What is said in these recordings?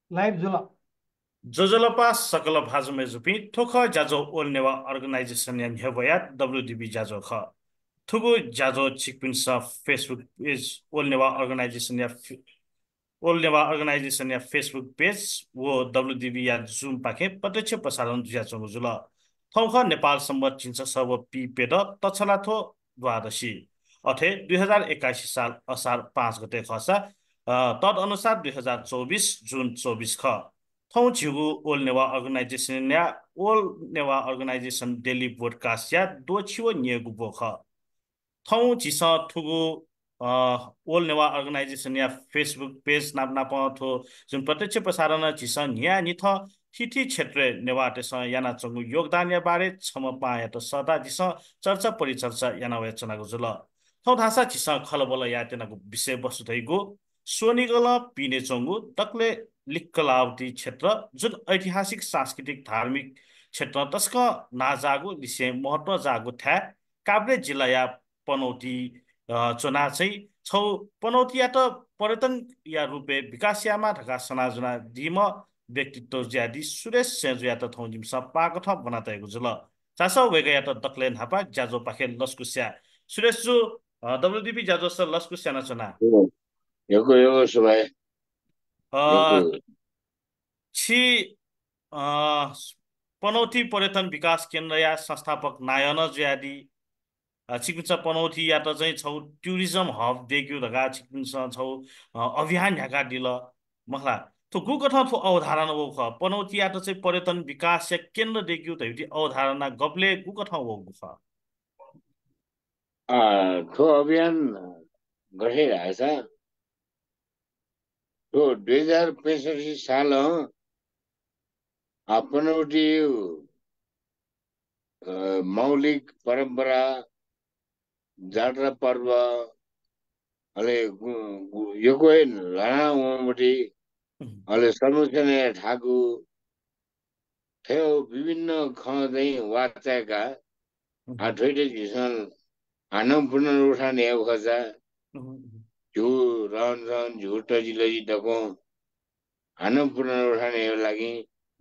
Live Zula. Jojolopa sakala bhajume jupi thokha jajo olnewa organization yan hewaya WDB jajo kha thugu jajo chikpin sa Facebook page olnewa organization ya Facebook page wo WDB या Zoom पाखे प्रत्यक्ष प्रसारण दुया जुल थौख नेपाल सम्बत चिन्छ सब P paid तछलाथो द्वादशी अथे 2081 साल असार 5 गते खसा तद अनुसार 2024 जुन 24 ख थौ झिगु ओल नेवा अर्गनाइजेसन या all Newa organisation daily broadcast या दो छिवो नियगु बोख थौ जिस थुगु ओल नेवा अर्गनाइजेसन या फेसबुक पेज नाप नाप थो जुन प्रत्यक्ष प्रसारण जिस निया निथ थिथि क्षेत्र नेवा तेस याना चंगु योगदान या बारे छम पाए त सदा जिस चर्चा परिचर्चा याना वेचनागु जुल थौ धासा जिस खलबल या तेनागु विषय वस्तु थैगु सोनिगल पिने चंगु तकले लिक्कलावती क्षेत्र जुन ऐतिहासिक सांस्कृतिक धार्मिक क्षेत्र तस्क नाजागु विषय महत्व जागु थ्या काभ्रे जिल्ला या पनौती चुना चाहिँ छौ पनौती या त पर्यटन या रूपे विकास यामा ढका सनाजुना दिम व्यक्तित्व ज्यादी सुरेश सेजु या त थौ जिम सपाको थ बनातेको जुल चासो वेगा या त दक्लेन हापा जाजो पाखे लस्कुस्या सुरेश जु WDP जाजो स लस्कुस्या न चुना 요거 수바에 अ 요거 छि पनौती पर्यटन विकास केन्द्र या संस्थापक नायन ज्यादी चिकित्सा पनौती या त चाहिँ छौ टुरिज्म हब देखियो धगा चिकित्सा छौ अभियान ह्याका दिल मखला तो गु कथा थो अवधारणा वो ख पनौती या त चाहिँ पर्यटन विकास या केन्द्र देखियो त युति अवधारणा गप्ले गु कथा वो गु ख 그 अभियान गरिरहेछ त्यो 2065 साल पनौटी मौलिक परम्परा जात्रा पर्व अले यो कोही लाना उमटी अले समुचने ठाकु थियो विभिन्न खदै वाचाका आठैटे झिसन आनम पुनरुत्थान हेउ खजा झु रहन झु टजिलजी डको आनम पुनरुत्थान हेउ लागि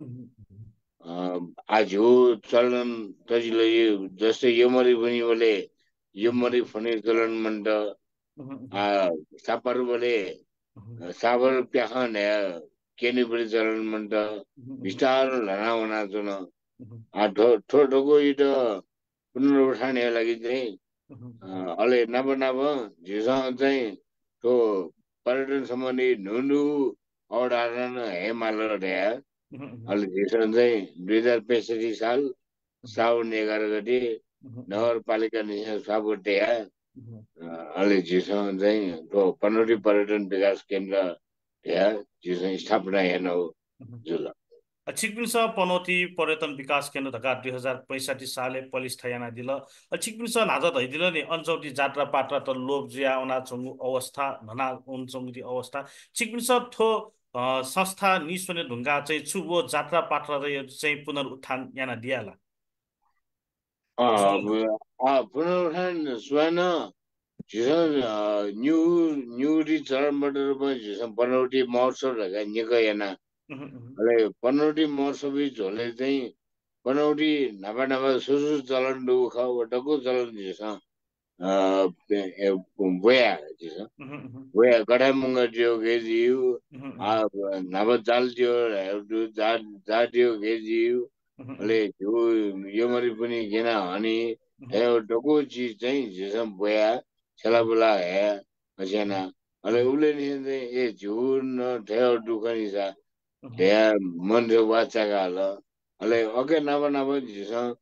आजु चलन टजिलजी जस्तै यो मरि पनि बोले यो मरि फने चलन मन्द सापर बोले साबर प्याखन केनी पनि चलन मन्द विस्तार लाना हुना जुन ठोटोको इट पुनरुत्थान हेउ लागि चाहिँ अले नब नब झिसँग चाहिँ त्यो पर्यटन सम्बन्धी नुनु अवधारणा हेमाल ढ्या अहिले झिसँग चाहिँ 2065 साल साउन 11 गते नगरपालिका निशान साबुट्या अहिले झिसँग चाहिँ त्यो पनौटी पर्यटन विकास केन्द्र ढ्या झिसँग स्थापना हेर्न हो जुल छिकपिन्स पनौती पर्यटन विकास केन्द्र धका 2065 साले पलिस थयाना दिल छिकपिन्स नाजत हैदिल नि अञ्चौटी जात्रा पात्रा त लोभ जिया उना चंगु अवस्था भना उन चंगुती अवस्था छिकपिन्स थो संस्था निसोने ढुङ्गा चाहिँ छुबो जात्रा पात्रा र चाहिँ पुनरुत्थान याना दियाला पुनरुत्थान स्वयं झिसँग न्यू चरणबाट पनि झिसँग पनौटी महोत्सव ढका निकै अले पनौटी महोत्सव झोले चाहिँ पनौटी नापा नापा सुसु चलन दुख वटको चलन झिसँग बोया झिसँग बोया गढा मुङ्गा दियो गेजियो नापा जाल दियो जाडियो गेजियो अले यो मरि पनि गेना हनी डको चिज चाहिँ झिसँग बोया छला बुला है असेना अले उले नि चाहिँ ए झुन ठेउ दुख नि सा ढ्या मन वाचाका ल अले अके नब नब झिसँग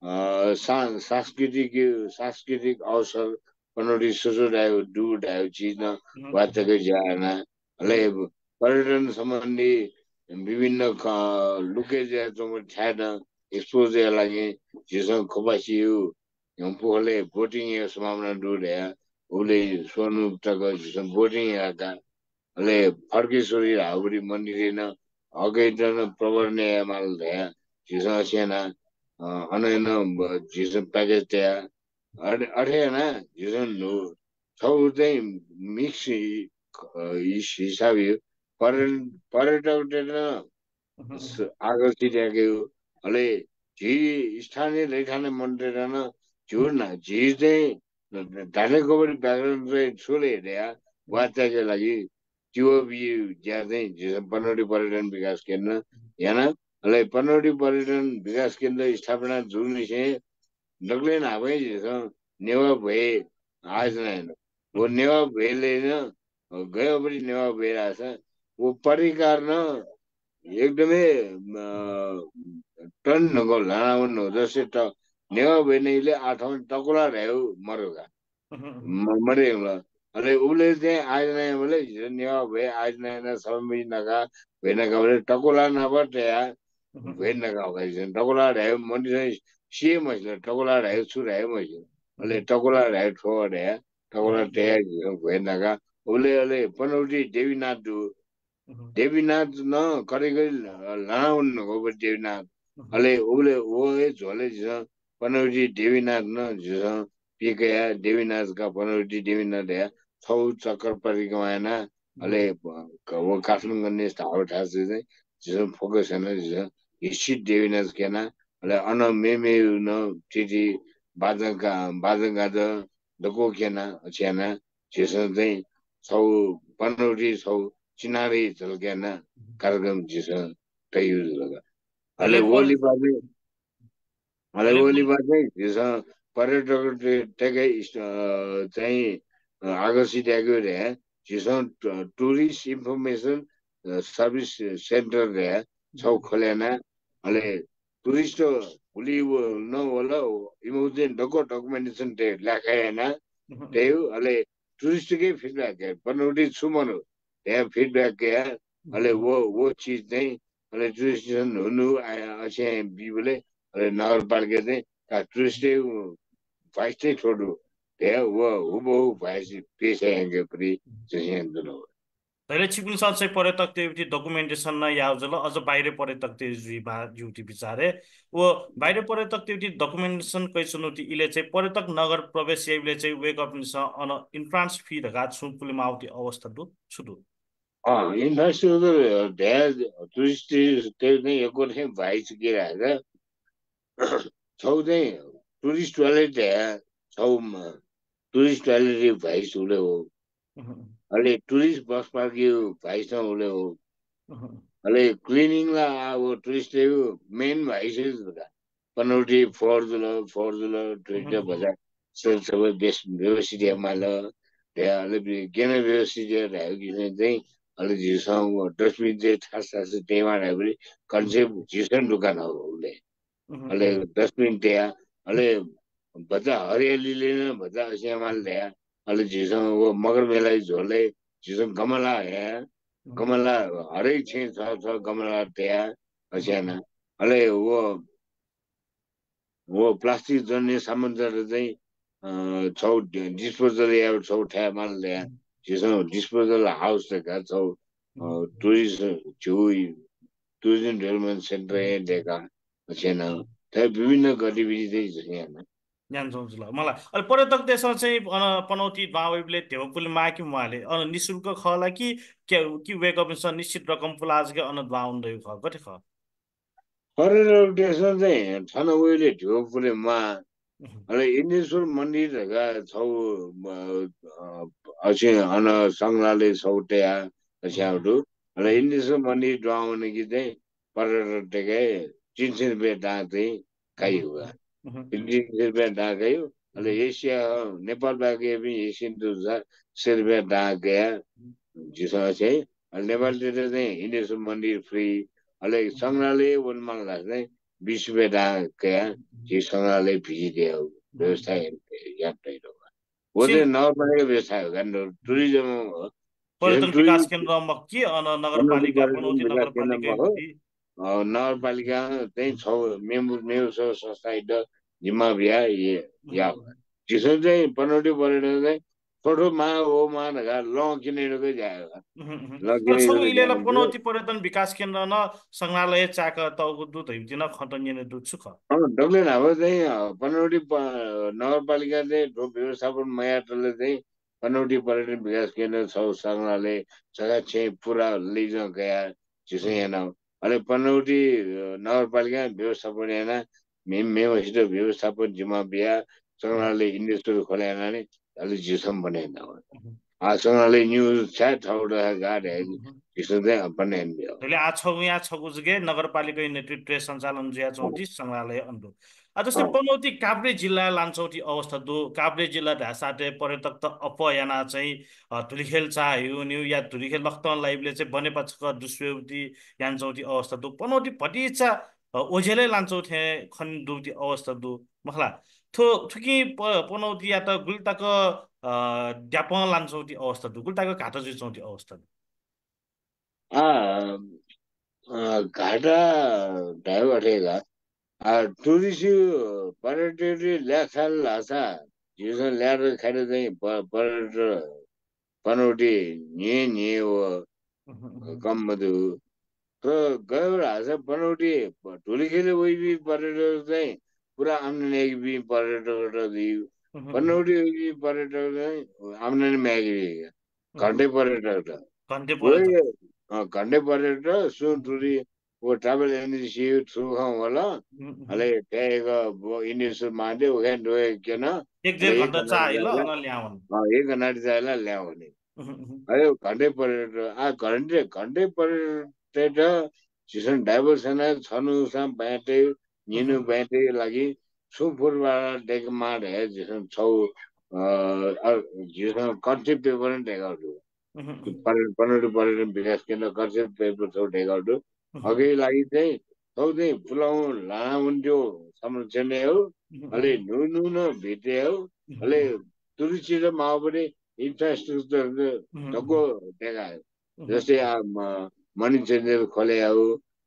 सांस्कृतिक अवसर पनौटी सोसो ढायो डु ढायो चिज न वाचकै जाना अले पर्यटन सम्बन्धी विभिन्न लुके ज्या चोम छ्यान एक्सपोज लागि झिसँग खोपासियो पुहले बोटिङ सम्भावना डु ढ्या उले सोनु तक झिसँग बोटिङ आका अले फर्केश्वरी हाउरी मन्दिरेन अगैटन प्रवर्ने माल ढ्या झिसँग सेना अनैन झिसँग प्याकेज त्या अठे ना झिसँग छौ चाहिँ मिक्स हिसाब पर्यटकले आकर्षित अहिले झी स्थानीय रैठाने मन्त्रीले झुर झी चाहिँ धानेकोपरी व्याकरण चाहिँ छोले हेरे वाच्याको लागि टिओबी ज्या चाहिँ पनौटी पर्यटन विकास केन्द्र यहाँ अहिले पनौटी पर्यटन विकास केन्द्र स्थापना जुर्नी से नगले नाभै नेवा भए आयोजना हेर्नु वो नेवा भएले गयो पनि नेवा भइरहेछ वो परिकार एकदमै टन नको लाउन हो जस्तै नेवा भएनेले आठौँ टकुला रह्यो मरोगा मरेला अरे उसले चाहिँ आयोजना बोले नेवा भए आयोजना सबै नगा भएनका बोले टकुला नबट्या भएनका टकुला रह्यो मन्दिर सिए मैसले टकुला रह्यो छु रह्यो मैसले अहिले टकुला रह्यो ठो रह्यो टकुला ट्या भएनका उसले अहिले पनौटी देवीनाथ न करेको लाउन हो देवीनाथ अहिले उसले वो झोले पनौटी देवीनाथ न झिस पिकया देवीनाथ का पनौटी देवीनाथ या छौ चक्कर परिकमाएन अहिले वो काठमाडौँ गर्ने ठाउँ ठास चाहिँ झिस फोकस हैन झिस हिस्ट्री देवीनाथ केना अहिले अन मेमे न टिटी बाजंगा दको केना छेना झिस चाहिँ छौ पनौटी छौ चिनारी झल्केन कार्यक्रम झिस तय लगा अहिले ओली बाजे झिस पर्यटक टेकै चाहिँ आकर्षित रे झिस टुरिस्ट इन्फर्मेसन सर्भिस सेन्टर रे छौ खोलेन अहिले टुरिस्ट भोलि नहोला इमोजन डको डकुमेन्टेसन लेखाएन त्यही अहिले टुरिस्टकै फिडब्याक पनौटी छु मनो त्यहाँ फिडब्याक के अहिले वो चिज चाहिँ अहिले टुरिस्टेसन हुनु अझै बिबले अहिले नगरपालिका चाहिँ टुरिस्टै भाइसै छोडु त्यहाँ वो हुबहु भाइस पेसा पनि चाहिँ तैले छिपिन साथ पर्यटक ते डकुमेन्टेसन न यावजल अझ बाहिर पर्यटक ते जुटी बिचारे वो बाहिर पर्यटक ते डकुमेन्टेसन कैसनुति इले चाहिँ पर्यटक नगर प्रवेश याइले चाहिँ वेक अप निस अन इन्फ्रान्स फी रगा छुपुले माउती अवस्था दु छुदु इन्फ्रास्ट्रक्चर ढ्याज टुरिस्ट त्यो चाहिँ एको चाहिँ भाइ चुकिरहेको छौ चाहिँ टुरिस्ट टोयलेट छौ टुरिस्ट टोयलेट भाइ उसले हो अहिले टुरिस्ट बस पार्किङ भाइ उसले हो अहिले क्लिनिङलाई अब टुरिस्ट मेन भाइ पनौटी फोर्जुल टुरिस्ट बजार सबै बेस्ट व्यवस्थित माल अहिले केन व्यवस्थित चाहिँ अहिले झिसँग डस्टबिन चाहिँ खास त्यहीमा पनि कन्सेप्ट झिसन दोकान हो उसले अहिले डस्टबिन त्यहाँ अहिले बच्चा हरियालीले नै बच्चा स्यामाल त्यहाँ अहिले झिसँग वो मगर मेला झोले झिसँग गमला गमला हरेक छ गमला त्यहाँ स्याना अहिले वो प्लास्टिक जन्ने सामान चाहिँ छौ डिस्पोजल या छौ ठ्या माल त्यहाँ झिसँग डिस्पोजल हाउस देखा छौ टुरिस्ट टुरिज्म डेभलपमेन्ट सेन्टर देखा छैन त्यहाँ विभिन्न गतिविधि चाहिँ यहाँ मलाई अहिले पर्यटक देशमा चाहिँ पनौती बाबुले धेवपुले माकी उहाँले निशुल्क खला कि वेकअप निश्चित रकम पुलाज के अन बाउन ख कति ख पर्यटक देशमा चाहिँ छन उहिले धेवपुले मा अहिले इन्देश्वर मन्दिरका छौ अझै अन सङ्ग्रहालय छौ त्यहाँ स्याउटु अहिले इन्देश्वर मन्दिर ड्राउने कि चाहिँ पर्यटक टेकै 300 रुपियाँ दाँ चाहिँ काइ हुआ 300 रुपियाँ दाँ गयो अहिले एसिया नेपाल बाँकी पनि एसियन टुर 100 रुपियाँ दाँ गया जिसँग चाहिँ नेपालतिर चाहिँ इन्देश्वर मन्दिर फ्री अहिले सङ्ग्रहालय वनमाला चाहिँ 20 रुपियाँ दाँ गया जी सङ्ग्रहालय भिजिदियो व्यवस्था याद वो चाहिँ नगरपालिका व्यवस्था हो कारण टुरिज्म हो पर्यटन विकास केन्द्रमा के नगरपालिका पनौती नगरपालिका नगरपालिका चाहिँ छौ मेम्बर संस्था जिम्मा भ्या या जिसो चाहिँ पनौटी पर्यटन चाहिँ छोटो मा हो मा नगा ल किनेरकै जायो पनौती पर्यटन विकास केन्द्र न सङ्ग्रहालय चाक तौको दुध दिन खतनिने दुध सुख डक्ले अब चाहिँ पनौटी नगरपालिका चाहिँ व्यवस्थापन मयाटले चाहिँ पनौती पर्यटन विकास केन्द्र छौ संग्रहालय जगह छे पूरा लैजा गया जिसे yana ale पनौती नगरपालिका व्यवस्थापन yana मेमसित व्यवस्थापन जिम्मा बिया संग्रहालय इन्भेस्टर खोले yana अलि जिसम बने ना आ संग्रहालय न्यूज chat थाउडा गाडे जिसम चाहिँ बने बिया अहिले आछौ यहाँ छगु जुगे नगरपालिका नेतृत्व सञ्चालन जिया चौधरी संग्रहालय अन्डु जस्तै पनौती काभ्रे जिल्ला लान्छौटी अवस्था दो काभ्रे जिल्ला ढासाटे पर्यटक त अपयाना चाहिँ धुलिखेल चाह्यो न्यू या धुलिखेल लखतन लाइभले चाहिँ बनेपछक दुस्वेउती यान्छौटी अवस्था दो पनौती भटिचा ओझेलै लान्छौथे खन दुती अवस्था दो मखला थो थुकी पनौती या त गुल्टाक ड्याप लान्छौटी अवस्था दो गुल्टाको घाटा जुचौटी अवस्था दो घाटा ढाइवटेगा टुरिस्ट पर्यटक ल्याखाल लासा जिसन ल्याएर खाएर चाहिँ पर्यटक पनौटी नि हो कम मधु तर गयो हाँसा पनौटी धुलीखेले वही पर्यटक चाहिँ पुरा आम्दानी भी पर्यटक दियो पनौटी पर्यटक चाहिँ आम्दानी म्यागी घन्टे पर्यटक घन्टे वही पर्यटक घन्टे पर्यटक सुन टुरी वो ट्राभल एजेंसी थ्रू होला अले त्यहीको इन्डियन मान्दै उखेन रोए किन एक डेढ घन्टा चाहियो ल अन ल्याउन एक घन्टा चाहिएला ल्याउने अरे घन्टे पर्यटक घन्टे पर्यटक जिसन ड्राइभर सेना छनु साम ब्याटे निनु ब्याटे लागि सुपुरबाट डेक माड है जिसन छौ जिसन कन्सेप्ट पेपर टेकाउट पर्यटन विकास केन्द्र कन्सेप्ट पेपर छौ टेकाउट अघि लागि चाहिँ छौ चाहिँ फुलाउ लाना हुन्थ्यो संरक्षण हो अलि नुनु न भेटे हो अलि टुरिस्ट र माओबरे इन्फ्रास्ट्रक्चर जग्गो देखायो जस्तै मनी चेन्जर खोले हो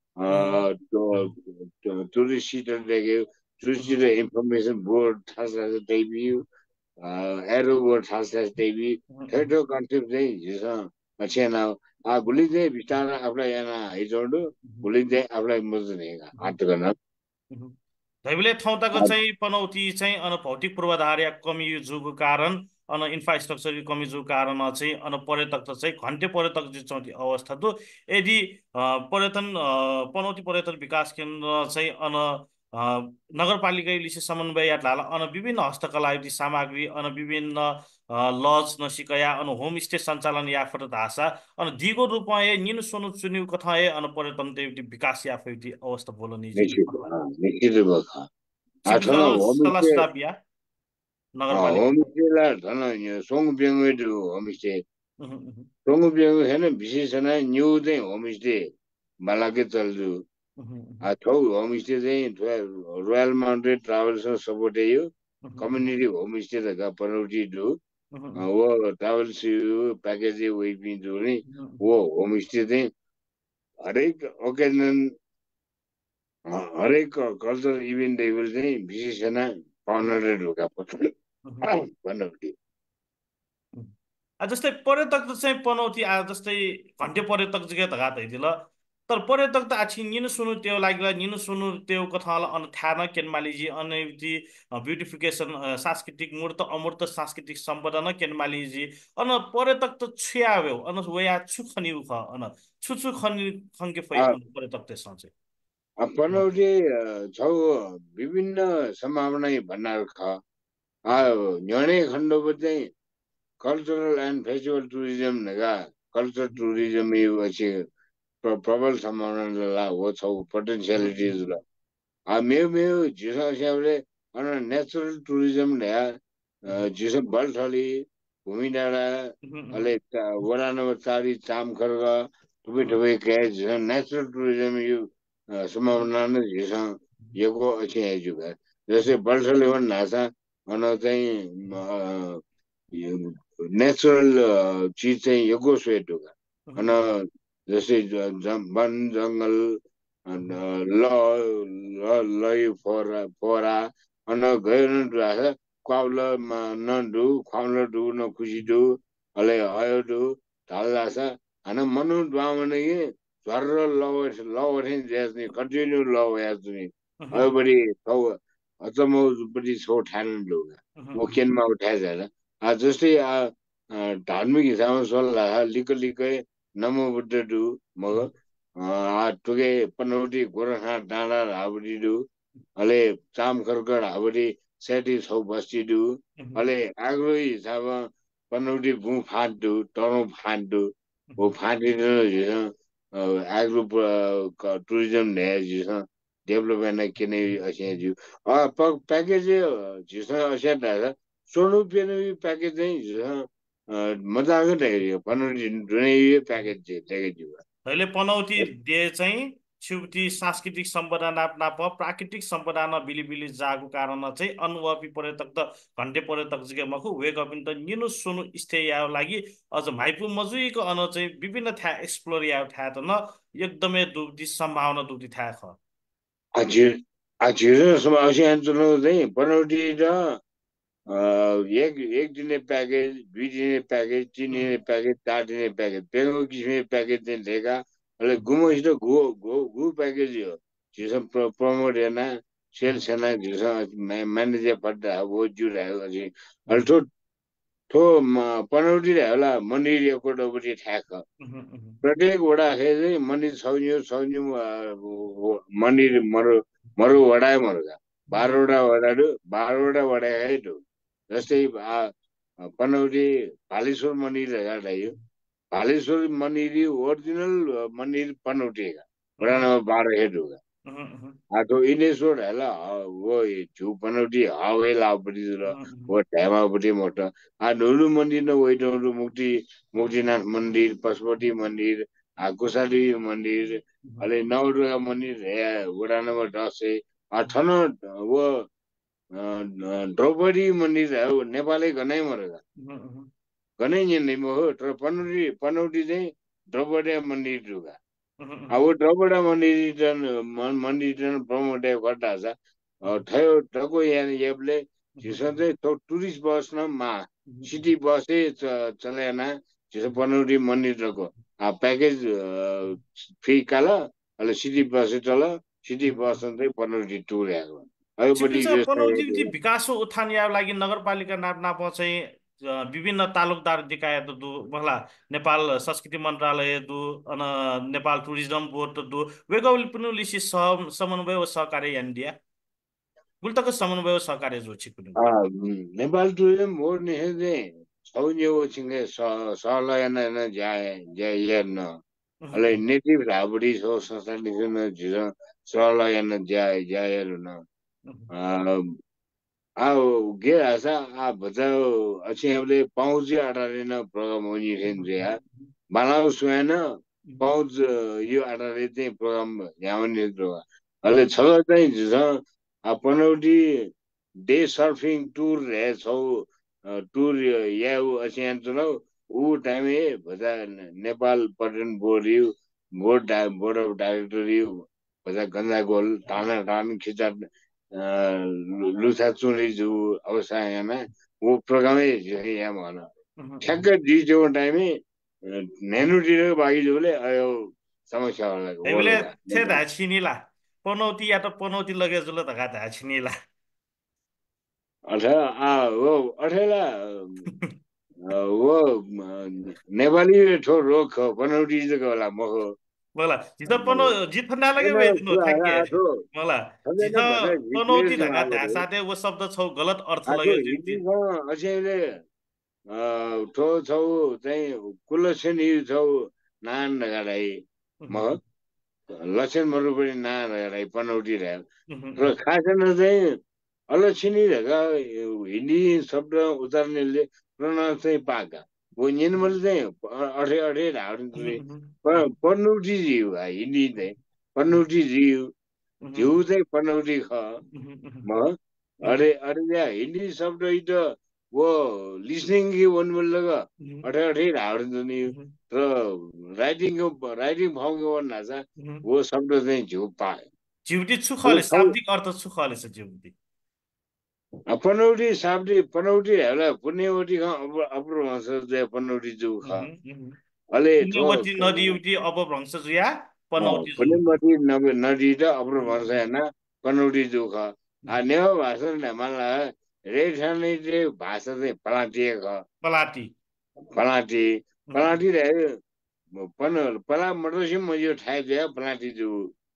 टुरिस्ट सिटर देख्यो टुरिस्ट सिटर इन्फर्मेसन बोर्ड थाहा छ त्यही एरो बोर्ड थाहा छ त्यही ठेटो कन्सेप्ट चाहिँ झिसँग छेन गुली चाहिँ बिस्तारै आफूलाई यहाँ हिजोडु गुली चाहिँ आफूलाई मुझ्ने हात गर्न दैवले ठाउँताको चाहिँ पनौती चाहिँ अन भौतिक पूर्वाधार या कमी जुगको कारण अन इन्फ्रास्ट्रक्चर कमी जुगको कारण चाहिँ अन पर्यटक चाहिँ घन्टे पर्यटक चाहिँ अवस्था तो यदि पर्यटन पनौती पर्यटन विकास केन्द्र चाहिँ अन नगरपालिकाले समन्वय यात्रा अन विभिन्न हस्तकला सामग्री अन विभिन्न लज नसिकया अन होमस्टे सञ्चालन याफत धासा अन दिगो रूपमा निनु सोनु चुन्यु कथा अन पर्यटन देवटी विकास याफति अवस्था बोलनी निश्चित रूपमा सलास्ताबिया नगरपालिका होमस्टेला धन सोङब्याङ होमस्टे सोङब्याङ हैन विशेष नै न्यू चाहिँ होमस्टे बालाके चल्छु थौ होमस्टे चाहिँ रोयल माउन्टेन ट्राभल्ससँग सपोर्ट यो कम्युनिटी होमस्टे त पनौटी दु वो ट्राभल्स प्याकेज वही पिन्छु नि वो होमस्टे चाहिँ हरेक ओकेजन हरेक कल्चरल इभेन्ट टेबल चाहिँ विशेषण 500 ढोका पनौटी जस्तै पर्यटक चाहिँ पनौती जस्तै घन्टे पर्यटक जग्गा त घात हैदिल तर पर्यटक त आछि निनु सुनु त्यो लाग्ला निनु सुनु त्यो कथाला अन थाना केनमालीजी अनैति ब्युटिफिकेसन सांस्कृतिक मूर्त अमूर्त सांस्कृतिक सम्पदा न केनमालीजी अन पर्यटक त छ्याव्यो अन वया छुखनी उख अन छुछु खनि खंके फै पर्यटक त सञ्चै पनौटी छौ विभिन्न सम्भावना भण्डार ख न्यने खण्डको चाहिँ कल्चरल एन्ड फेस्टिभल टुरिज्म नेगा कल्चर टुरिज्म यो प्रबल सम्भावना ला हो छौ पोटेन्शियलिटिज ला मेउ जिसले अन नेचुरल टुरिज्म ल्या जिस बलथली भूमि डाँडा अले वडा नम्बर 4 चामखर्ग टुबे टुबे के नेचुरल टुरिज्म यो सम्भावना नै जिस योको अछि जुगा जस्तै बलथली वन नासा अन चाहिँ नेचुरल चीज चाहिँ योको स्वेट होगा अन जस्तै वन जङ्गल लय फोरा अन गयो न क्वाउल नडु क्वाउल डु न खुसी डु अले आयो डु थाल्लासा अन मनु द्वामने झर लवठे ज्यास्ने कन्टिन्यू लव यास्ने अबडी खौ अचमौ बडी छौ ठान लोगा वो केनमा उठाए जाला जस्तै धार्मिक हिसाबमा सल्लाह लिकै नमो बुद्ध डु मग टुके पनौटी गोरखा डाँडा हाबडी डु अले चाम खर्कड हाबडी सेटी छौ बस्ती डु अले आग्रो हिसाबमा पनौटी भू फाट डु टरो फाट डु वो फाटी आग्रो टूरिज्म ने डेभलपमेंट केने असे जु पैकेज जिसं असे सोनु पेनु पैकेज चाहिँ मजा आएको थियो पनौटी डुने पैकेज चाहिँ juga. अहिले पनौती डे चाहिँ छिउती सांस्कृतिक सम्पदा नाप प्राकृतिक सम्पदा बिलिबिली जागु कारण चाहिँ अनुभवी पर्यटक त घन्टे पर्यटक जिगे मखु वेक अप इन त निनु सोनु स्टे याव लागि अझ माइपु मजुइको अन चाहिँ विभिन्न था एक्सप्लोर याव था त न एकदमै दुख्दी सम्भावना दुख्दी था ख हजुर हजुर समावेशी अञ्चलमा चाहिँ पनौटी र एक दिने पैकेज 2 दिने पैकेज 3 दिने पैकेज 4 दिने पैकेज बेंगो किसिमले पैकेज चाहिँ लिएका अहिले गुमसित गु पैकेज हो जिसम प्रमोट हेर्न सेल्स हेर्न जिसम म्यानेजर पड्डा वो जुरायो अझै अहिले ठो पनौटी होला मन्दिर एकोटोपट्टि ठ्याक प्रत्येक वडा चाहिँ मन्दिर छौन्यू मन्दिर मरु वडा मरुका 12वटा वडा है तो जस्तै पनौटी भालेश्वर मन्दिर हेर्दा भालेश्वर मन्दिर ओरिजिनल मन्दिर पनौटी वडा नम्बर 12 हेड होगा तो इनेश्वर हेला वो झू पनौटी हवेला पट्टि वो ढ्यामापट्टि मोट ढोलु मन्दिर न वही ढोलु मुक्तिनाथ मन्दिर पशुपति मन्दिर गोसाली मन्दिर अलि नवदुर्गा मन्दिर वडा नम्बर 10 ठन वो द्रौपदी मन्दिर नेपालै घनै मरेका घनै नै हो तर पनौटी चाहिँ द्रौपदी मन्दिर रुगा अब द्रौपदी मन्दिर प्रमोट गर्दा छ थयो ठको यहाँ येबले जिसो चाहिँ टुरिस्ट बस न मा सिटी बसै चलेना जिसो पनौटी मन्दिरको पैकेज फ्री काला अहिले सिटी बसै चल सिटी बस चाहिँ पनौटी टुर आएको पनौती विकास उत्थान या लागि नगरपालिका नाप चाहिँ विभिन्न तालुकदार निकाय दु मला नेपाल संस्कृति मन्त्रालय दु अन नेपाल टुरिज्म बोर्ड दु वेगौल पुनु लिसी समन्वय व सहकार्य इन्डिया गुल्तको समन्वय व सहकार्य जो छिकुनु नेपाल टुरिज्म बोर्ड ने चाहिँ छौन्यो छिंगे सहलयन न जाय न अले नेटिभ राबडी सो संस्था निसन जिरो सहलयन जाय न गे आसा बचाओ अच्छे हमले पहुंच आटारे न प्रोग्राम होनी रेंजे है बनाओ स्वयं पहुंच यो आटारे ते प्रोग्राम यावने द्रोगा अले छलो चाहिँ जिसा पनौटी डे सर्फिङ टूर है छौ टूर याउ अच्छे अंचलो ऊ टाइम है बचा नेपाल पर्यटन बोर्ड अफ डाइरेक्टर बचा गंजा गोल टान खिचा लुसा चुरी जो अवस्था यहाँ वो प्रोग्राम यहाँ भन ठ्याक्क डिजो टाइम नेनु डिरो बागी जोले आयो समस्या होला थे दा छिनीला पनौती या त पनौती लगे जुल त गा छिनीला अच्छा वो अठेला वो नेपाली ठो रोक पनौटी जको होला मखो मला जित पनो जित फन्दा लगे वे नो थाके मला जित पनौती धगा धा साथे वो शब्द छौ गलत अर्थ लगे हिन्दी अझैले ठो छौ चाहिँ कुलसेनी छौ नान लगाई म लक्षण मरु पनि नान लगाई पनौटी रह्यो र खासमा चाहिँ अलक्षणी धगा हिन्दी शब्द उचार्नेले प्रोनाउन्स चाहिँ पाका वो निर्मल चाहिँ अठे ढाड्नु पनौटी जिउ हिन्दी चाहिँ पनौटी जिउ जिउ चाहिँ पनौटी ख म अरे यहाँ हिन्दी शब्द त वो लिसनिङ की वन बोल्दा अठे ढाड्नु नि र राइटिङ फर्मको भन्दा छ वो शब्द चाहिँ जिउ पाए जिउटी छुखले शाब्दिक अर्थ छुखले छ जिउटी पनौटी शाब्दिक पनौटी होला पुण्यवती अपभ्रंश जय पनौटी जु ख अले पुण्यवती नदी उटी अपभ्रंश जुया पनौटी जु पुण्यवती नदी त अपभ्रंश हैन पनौटी जु ख नेवा भाषा न मला रेठाने जे भाषा चाहिँ पलाटी ख पलाटी पलाटी पलाटी रहे पला मटर से मुझे ठाए दिया पलाटी जो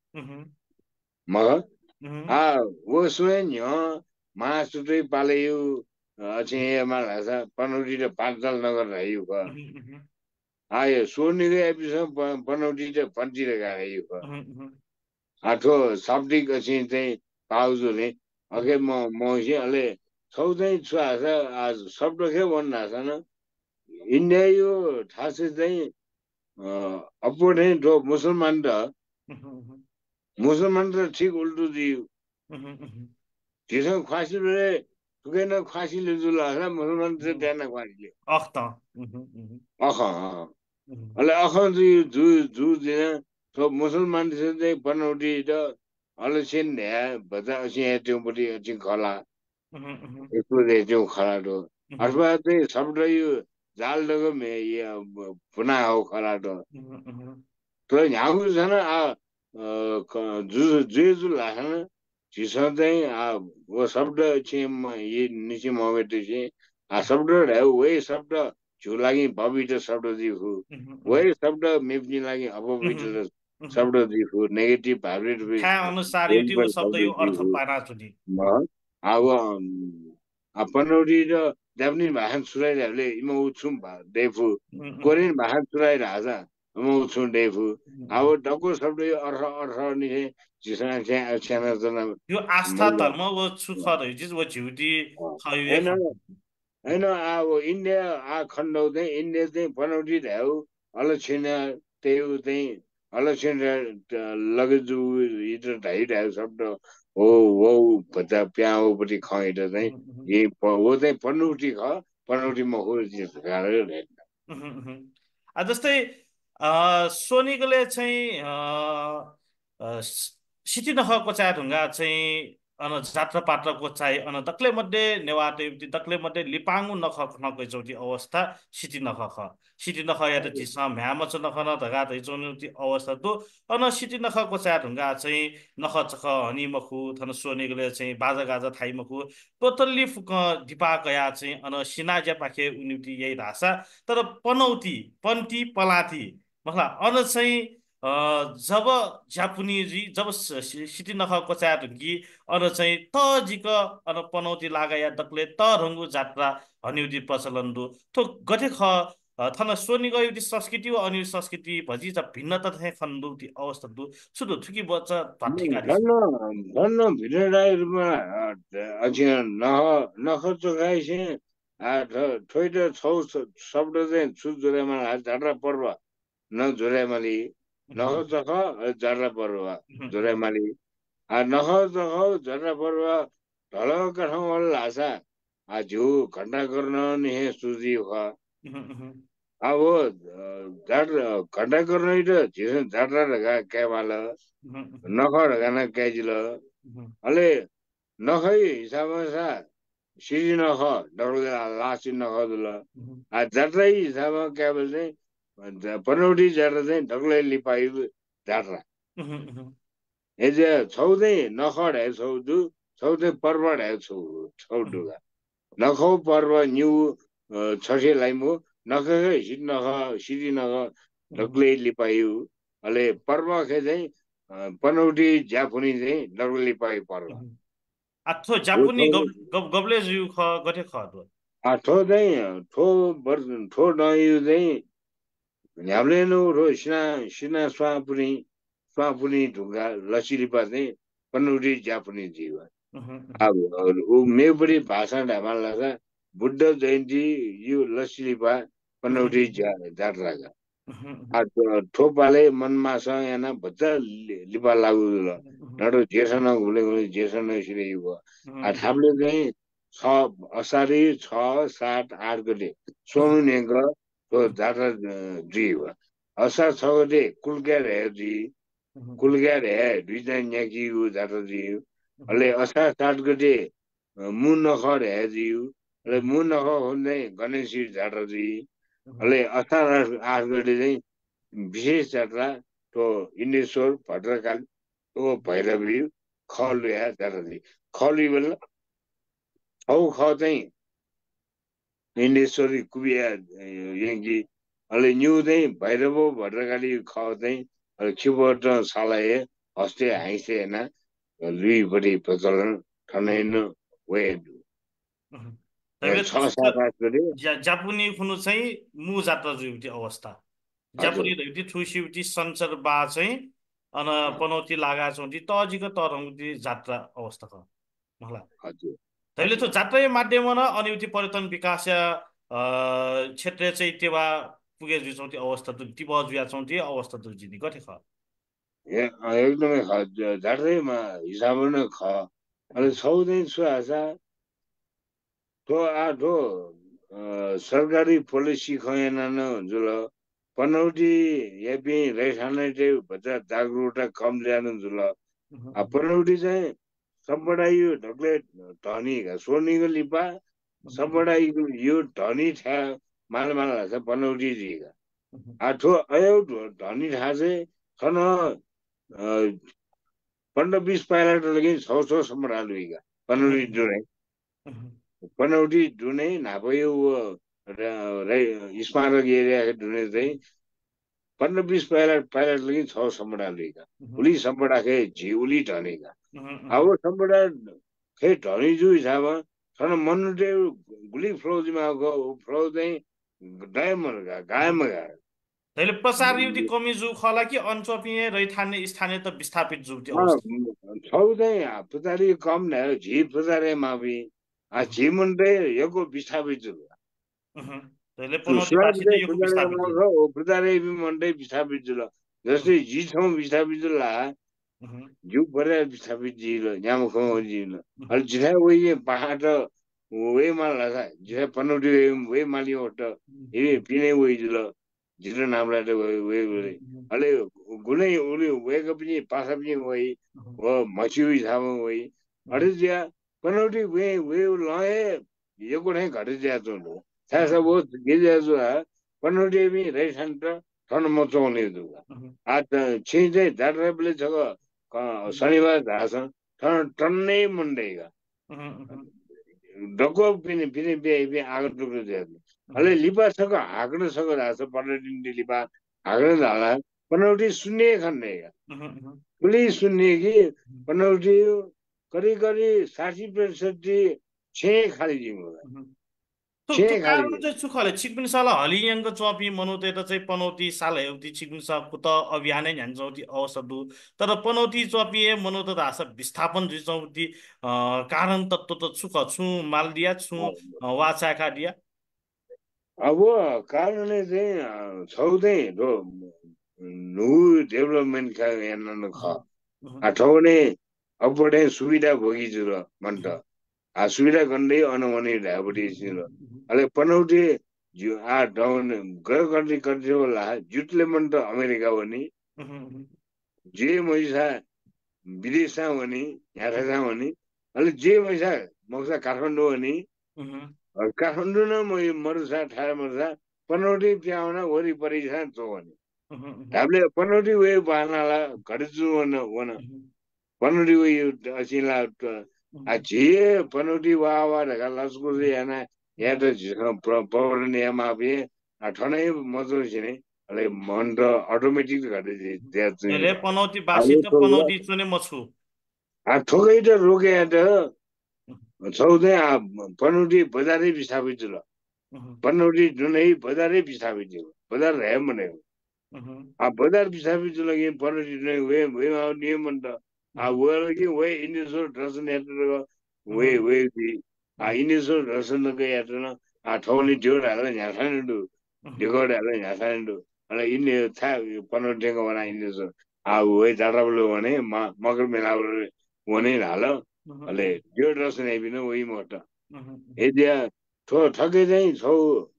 मग वो सुन यो मास टुटै पाले यो अच्छे माला सा पनौटी र पाँचल नगर रह्यो क आयो सोनी के एपिसोड पनौटी र पंची र गयो क आठो शाब्दिक अच्छे चाहिँ पाउजुले अगे म से अले छौ चाहिँ छुआ आज शब्द के भन्ना छ न इन्डिया यो ठासे चाहिँ अपने जो मुसलमान त ठीक उल्टो दियो त्यसो खासी रे तुकेन खासी ले जुला है मुसलमान से देना खासी अख अले अख जु जु दिन तो मुसलमान से चाहिँ बनौटी त अले सेन ने बजा असी त्यो बडी अची खला यसो दे त्यो खला दो अथवा चाहिँ शब्द यो जाल दगो मे या पुना हो खला दो तो यहाँ छ न जु जे जु लाहन जिसं चाहिँ वो शब्द छिम ये निची मोमेटी से शब्द है वही शब्द जो लागि पवित्र शब्द दिखु वही शब्द मेप्नी लागि अपवित्र शब्द दिखु नेगेटिभ भाइब्रेट अनुसार यो शब्द यो अर्थ पाना चुनी अब पनौटी र जापानिज भाषा सुराइरहेले इमा उछुम देफु कोरियन भाषा सुराइरहेछ म उछु देफु अब डको शब्द यो अर्थ नि यो आस्था धर्म वो सुख जिस वो झुटी हैन अब इन्डिया खण्ड चाहिँ इन्डिया चाहिँ पनौटी ढ्याउ अलक्षण त्यही चाहिँ अलक्षण लगेजु हिजो ढाइढ्याउ शब्द हो हो भचा प्याउपट्टि खैट चाहिँ हो चाहिँ पनौटी पनौटीमा हो जस्तै सोनीले चाहिँ सिटी नखको चाहे ढुङ्गा चाहिँ अन जात्रा पात्रको चाहिँ अन दक्ले मध्ये नेवाटे दक्ले मध्ये लिपाङ्गु नख नकै चौटी अवस्था सिटी नख सिटी नख या त जिसमा म्यामच नख न धगा दै चौटी अवस्था दो अन सिटी नखको चाहे ढुङ्गा चाहिँ नख चख हनी मखु थन सोनीले चाहिँ बाजा गाजा थाइ मखु टोटल्ली फुक दिपा गया चाहिँ अन सिनाज्या पाखे उनिटी यही भाषा तर पनौती पन्ती पलाती मतलब अन चाहिँ जब जापानिजी जब सिटी नख कोचार ढुङ्गी अन चाहिँ तजिक अन पनौती लागाया दक्ले त रङ्गु जात्रा हन्युदी प्रचलन दु तो गठे ख थन सोनी गयो संस्कृति व अन्य संस्कृति भजी त भिन्नता थे खन्दु ती अवस्था दु सुदु थुकी बच्च धट्ठीकारी धन्न भिन्नताहरूमा अझ नख चोखाइ से ठोइ त छौ शब्द चाहिँ छु जोरामा झाड्रा पर्व न जोरामाली नख चख झाड्रा पर्व जोरामाली नख चख झाड्रा पर्व ढलका ठाउँ लासा झ्यु घन्टा गर्न नि सुजी ख अब घन्टा गर्न त झाड्रा ढगा क्याबाल नख ढगा न क्याजिल अले नखै हिसाबमा सा सिरी नख डगला लासी नख दुल झाड्रै हिसाबमा क्याबल चाहिँ पनौटी झाड्रा चाहिँ ढगलै लिपाइ झाड्रा एज छौ चाहिँ नख ढाइ छौ चाहिँ पर्व ढाइ छौ डुगा नखौ पर्व न्यु छठे लाइमो नखै सिरी नख ढगलै लिपाइउ अले पर्व खे चाहिँ पनौटी जाफुनी चाहिँ ढगलै लिपाइ पर्व आठो जापानी गबले जु ख गथे ख दो आठो चाहिँ ठो नयु चाहिँ हामीले नो रो सिना स्वापुनी ढुङ्गा लसिलिपा चाहिँ पनौटी जापानी जीव अब मेपरी भाषा ढामाल लाग्छ बुद्ध जयन्ती यो लसिलिपा पनौटी जात्रा ठोपाले मनमा सँग याना भज्जा लिपा लागु नडो जेसन घुले घुले जेसन सिरेको थाप्ले चाहिँ 6 असारी 6 7 8 गते सोनु नेग तो जात्रा जीव असार 6 गते कुलक्या रहे दुईटा न्याकी जात्रा जीव अले असार 7 गते मुन नख रहे जीव अले मुन नख हुँदै गणेश जात्रा जीव अले असार 8 गते चाहिँ विशेष जात्रा तो इन्देश्वर भद्रकाली तो भैरवी खलुया जात्रा जीव खलु बेला औ ख चाहिँ इन्डेश्वरी कुबिया यङ्की अहिले न्यु चाहिँ भैरव भद्रकाली ख चाहिँ खिबट सालाए हस्ते हाइसे होइन लुइपट्टि प्रचलन ठनैन वे तैले 6-7 गरे जापुनी खुनु चाहिँ मु जात्रा जुइटी अवस्था हजुर जापुनी रहिटी ठुसिउटी सञ्चर बा चाहिँ अन पनौती लागा चौँटी तजिको तरङ्गटी जात्रा अवस्था ख मलाई हजुर तैले त जात्रै माध्यममा अनि उति पर्यटन विकास क्षेत्र चाहिँ तेवा पुगे जुइ चौँटी अवस्था त ती जुया चौँटी अवस्था त जिनी कति ख एकदमै झाड्दैमा हिसाब नै ख अहिले सौदै सुहासा ठो आठो सरकारी पोलिसी खयना जुल पनौटी यापी रैठाने चाहिँ बच्चा जागरुकता कम ल्यानु जुल पनौटी चाहिँ सबबाट यो ढक्ले धनी सोनीको लिपा सबबाट यो धनी ठा माल छ पनौटी जिगा आठो अयो धनी ठा चाहिँ छन 15-20 पाइलट लगी 100 सम्राट हुइगा पनौटी जुनै पनौटी जुनै नापयो स्मारक एरिया जुनै चाहिँ 15-20 पाइलट लगी 100 सम्राट हुइगा उली सम्राट खे झी उली धनीगा अब सम्राट खे धनी जु हिसाब छन मनुटे गुली फ्लोजमा फ्लो चाहिँ डायमरगा गायमगा तैले प्रसार युति कमी जु खला कि अञ्चपिए रैथाने स्थानीय त विस्थापित जुति अवस्था छौ चाहिँ पुजारी कम न झी पुजारी मावि झी मुन्डे यको विस्थापित जु तैले पनौती बासी त यको विस्थापित पुजारी मुन्डे विस्थापित जु जस्तै झी छौ विस्थापित जु ला जु परे विस्थापित जी ल न्याम खौ जी ल अल जिथा वे पहाड वे माल ला जिथा पनौटी वे माली ओट ए पिने वे जु ल जिरो नामला वे अले गुनै उले वेको पनि पासा पनि वही हो मचिउ हिसाब वही अरे ज्या पनौटी वे लए यो गुनै घटे ज्या चोलो सासा वो गेज्या जो पनौटी पनि रेसन त ठन मचाउने दुगा आज छि चाहिँ जाडरबले जग शनिबार धास ठन टन्नै मुन्डेगा डको पनि बे आगो टुक्रो ज्या अले लिपा सक हाक्न सक रास पनौटी लिपा हाक्न जाला पनौटी सुन्ने खन्नेगा पुलिस सुन्ने कि पनौटी करिब 60% छे खाली जिङो छे खाली कारण चाहिँ सुखले छिकपिन साल हलियंग चपी मनोते त चाहिँ पनौती साल हेउती छिकपिन सा कुत अभियानै न्यान्चौती अवसदु तर पनौती चपी मनोत दास विस्थापन जुचौती कारण तत्व त सुख छु मालदिया छु वाचाका दिया अब कारणले चाहिँ छौदै रो नु डेभलपमेन्ट का यान ख आठौने अबडे सुविधा भोगी जुर मन्ट आ सुविधा गन्दै अनवने डायबिटिस जुर अले पनौटी जु आ डाउन गयो कन्ट्री होला जुटले मन्ट अमेरिका वनी जे मैसा विदेशमा वनी याथा वनी अले जे मैसा मक्सा काठमाडौँ वनी काठमाडौँ न मरुसा ठार मरुसा पनौटी प्याउन वरिपरि छ चोवनी हामीले पनौटी वे बानाला घडजु वन पनौटी वे असिला झिए पनौटी वावा ढका लस्कु याना या त पौडन या मापे ठनै मजो छिने अले मन र अटोमेटिक घटे ज्या अहिले पनौती बासी त पनौती चुने मछु ठोकै त रोके त छौदै पनौटी बजारै विस्थापित जुल पनौटी जुनै बजारै विस्थापित जुल बजार रहे मने बजार विस्थापित जुल कि पनौटी जुनै वे नियम त वे कि वे इनिसो दर्शन यात्रा वे इनिसो दर्शन के यात्रा ठौली ढ्योड हाल न्यासानु ढिगोड हाल न्यासानु अले इने था पनौटी को बना इनिसो वे जात्राबलो भने मगर मेला वने हाल अले यो दर्शन आइबिन वही मोट एदिया ठगे चाहिँ छौ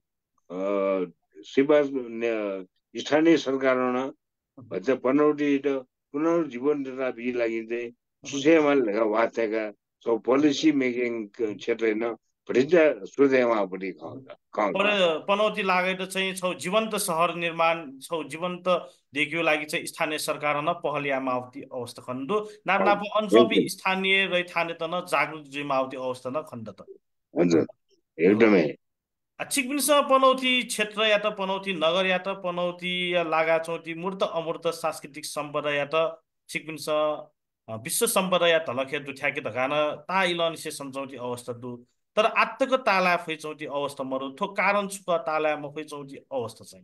शिवा स्थानीय सरकारमा भन्छ पनौटी त पुनर्जीवन तथा लागि चाहिँ सुसेमाल वाचेका छौ पोलिसी मेकिङ क्षेत्र न भटिजा सुदेमा पनि पनौती लागेर चाहिँ छौ जीवन्त सहर निर्माण छौ जीवन्त देखियो लागि चाहिँ स्थानीय सरकार न पहलियामा आवती अवस्था खण्डो नापनापो अञ्चपी स्थानीय रैथाने त न जागरुक जिमावती अवस्था न खण्ड त हजुर एकदमै छिकपिनसँग पनौती क्षेत्र या त पनौती नगर या त पनौती या लागाचौटी मूर्त अमूर्त सांस्कृतिक सम्पदा या त छिकपिनसँग विश्व सम्पदा या तलखे दुठ्याके धगान ता इलन से संचौटी अवस्था दु तर आत्तक ताला फैचौटी अवस्था मरु थो कारण छुक ताला म फैचौटी अवस्था चाहिँ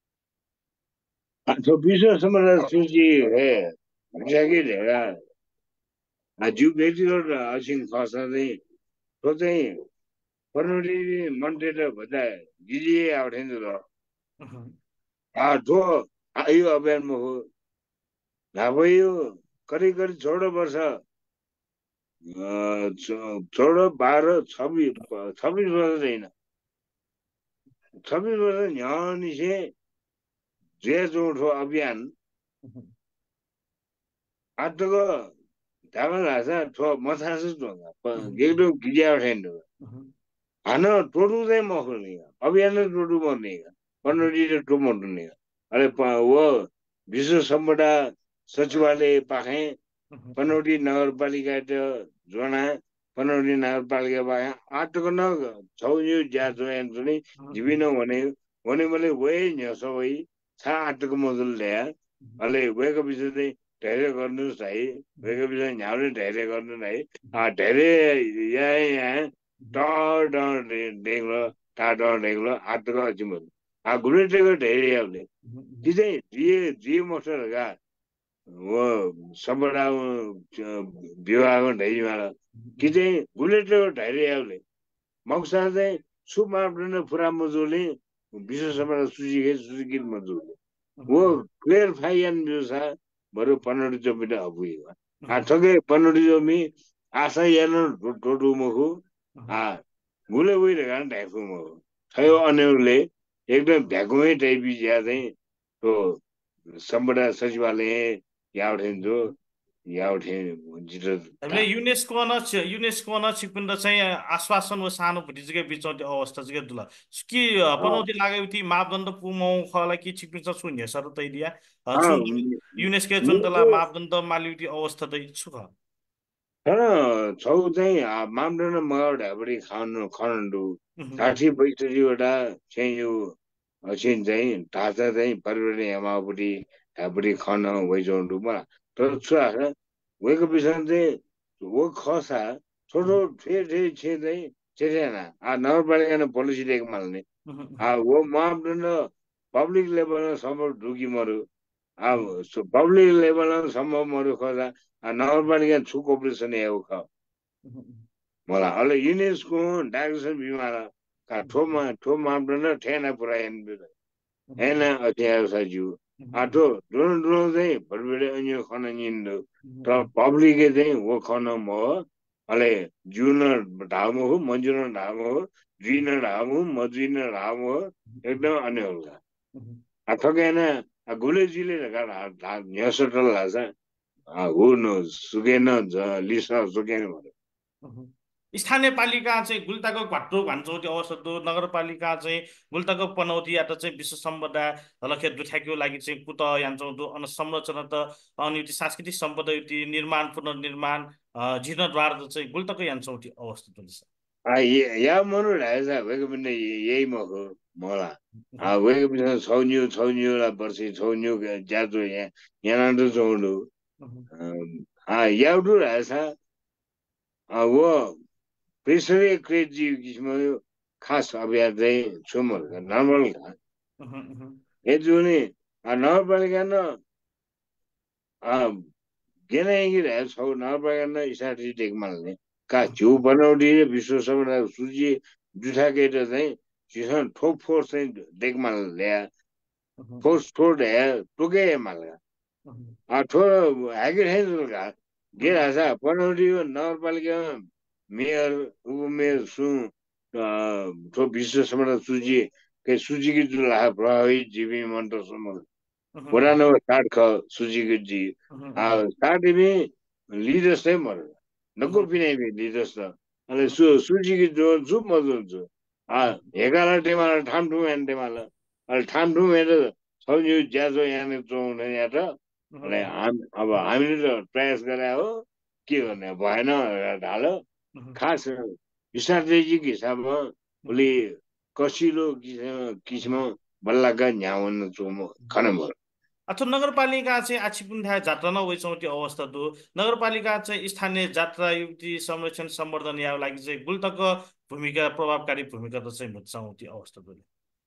तो विश्व सम्पदा सूची है जाके धेरा जो व्यक्तिगत असिङ खसा चाहिँ तो चाहिँ पनौटी मन्टेर भन्दा गिजिए आउँथेन र जो यो अभियानमा हो नभयो करिब करिब 16 वर्ष 16 12 26 वर्ष छैन 26 वर्ष न्यानिसे जे जोठो अभियान आटको धामा लासा ठो मथासु टोंगा गेडो गिया ठेन्डो हानो टोटु चाहिँ मखुने अभियान टोटु मर्ने पनौटी टोटु मर्ने अरे वो विश्व सम्पदा सचिवालय पाखे पनौटी नगरपालिका जोना पनौटी नगरपालिका पाखे आटको न छौ यो ज्याजो एन्टनी जिबिनो भने मैले वे न्यसो वै छा आटको मजुल ल्या अले वेको विषय चाहिँ धेरै गर्नुस् है वेको विषय न्याउले धेरै गर्नु है धेरै यहाँ टाढ डेग्लो टाढ डेग्लो आटको अजिमल गुलेटेको धेरै आउने कि चाहिँ जे मसरका वो सम्पदा विभाग ढैमाला कि चाहिँ गुलेटेको धेरै आउने मक्सा चाहिँ सुमाप्न पुरा मजुले विश्व सम्पदा सूची मजुले वो क्लियर फाइयन जो छ बरु पनौटी जमीन अबुइवा ठगे पनौटी जमी आशा यान टोटु मखु गुले उइले गान ढाइफु मखु थयो अन्यले एकदम भ्याकुमै टाइपी ज्या चाहिँ तो सम्पदा सचिवालय याउठेन जो याउठे जिटर हामीले युनेस्को न छिकपिन चाहिँ आश्वासन व सानुभूति चाहिँ बिचौती अवस्था चाहिँ दुला कि पनौती लागेउति मापदण्ड पुमौ खला कि छिकपिन शून्य सर तैदिया छु युनेस्को जुन तला मापदण्ड मालिउति अवस्था दै छु ख तर छौ चाहिँ मापदण्ड मगाउ ढाबडी खनन्डु 60-65वटा चाहिँ यो असिन चाहिँ ढाँचा चाहिँ परिवर्तन हेमापट्टि ढाबडी खन वैजौन्डुमा तर छुआ वेको विषय चाहिँ वो खसा छोटो ठे चाहिँ चेना नगरपालिका पोलिसी दिएको माल्ने वो मापदण्ड पब्लिक लेभलमा सम्भव ढुकी मरु पब्लिक लेभलमा सम्भव मरु खसा नगरपालिका छु कोपरेसन हेउ ख मलाई अहिले युनेस्को डाइरेक्सन बिमार ठो मापदण्ड ठेना पुऱ्याएन हेना अत्याव साजु आठो डुनो चाहिँ भरबेडे अन्य खन निन्दो तर पब्लिक चाहिँ वो खन म अले जुन ढामो हो मजुन ढामो हो जिन ढामो मजिन ढामो हो एकदम अन्य होला ठगेन गुलेजीले न्यासटल लासा हो न सुकेन लिसा सुकेन भन्यो स्थानीय पालिका चाहिँ गुल्ताको घाटो भन्छौ त्यो अवस्था नगरपालिका चाहिँ गुल्ताको पनौती या त चाहिँ विश्व सम्पदा हलखे दुठ्याको लागि चाहिँ कुत यान्छौ अन संरचना त अनि सांस्कृतिक सम्पदा युति निर्माण पुनर्निर्माण जीर्णोद्धार चाहिँ गुल्ताको यान्छौ त्यो अवस्था तुलिस या मनु ढाएछ भएको पनि यही म हो मलाई वेको पिछा छौन्युलाई पर्सि छौन्यु ज्याजो यहाँ चौडु याउडु ढाएछ वो प्रेसरी क्रेजी किसिम खास अभियान चाहिँ छुमल नर्मल जुनी नगरपालिका न गेनाइगिरहेको छौ नगरपालिका स्ट्राटेजिक माल्ने का झिउ बनौटी विश्व सम्पदा सूची जुठाकेट चाहिँ चिसन ठोक फोर्स चाहिँ डेकमाल ल्या फोर्स ठोड ह्या टोके माल्गा ठो ह्याके है गेरासा बनौटी नगरपालिकामा मेयर उपमेयर सु ठो विश्व सम्पदा सूची के सूची की जो प्रभावित जीवी मन्त्रसम्म पुरानो स्टार्ट ख सूची की जी स्टार्ट में लीडर्स चाहिँ मर नको पिने भी लीडर्स त अनि सूची की जो जो मजो जो हेगाला टेमाला ठामठुम एन टेमाला अनि ठामठुम एन छौ यो ज्याजो यहाँ चौने यहाँ त अनि अब हामीले त प्रयास गरे हो के गर्ने भएन ढालो खास स्ट्राटेजिक हिसाबमा उसले कसिलो किसिम बल्लाका न्यावन चोम खनमर अथवा नगरपालिका चाहिँ आछिपुन्धा जात्रा न वैचौटी अवस्था दु नगरपालिका चाहिँ स्थानीय जात्रा युक्ति संरक्षण सम्वर्धन या लागि चाहिँ गुल्तक भूमिका प्रभावकारी भूमिका त चाहिँ मुचाउँती अवस्था दु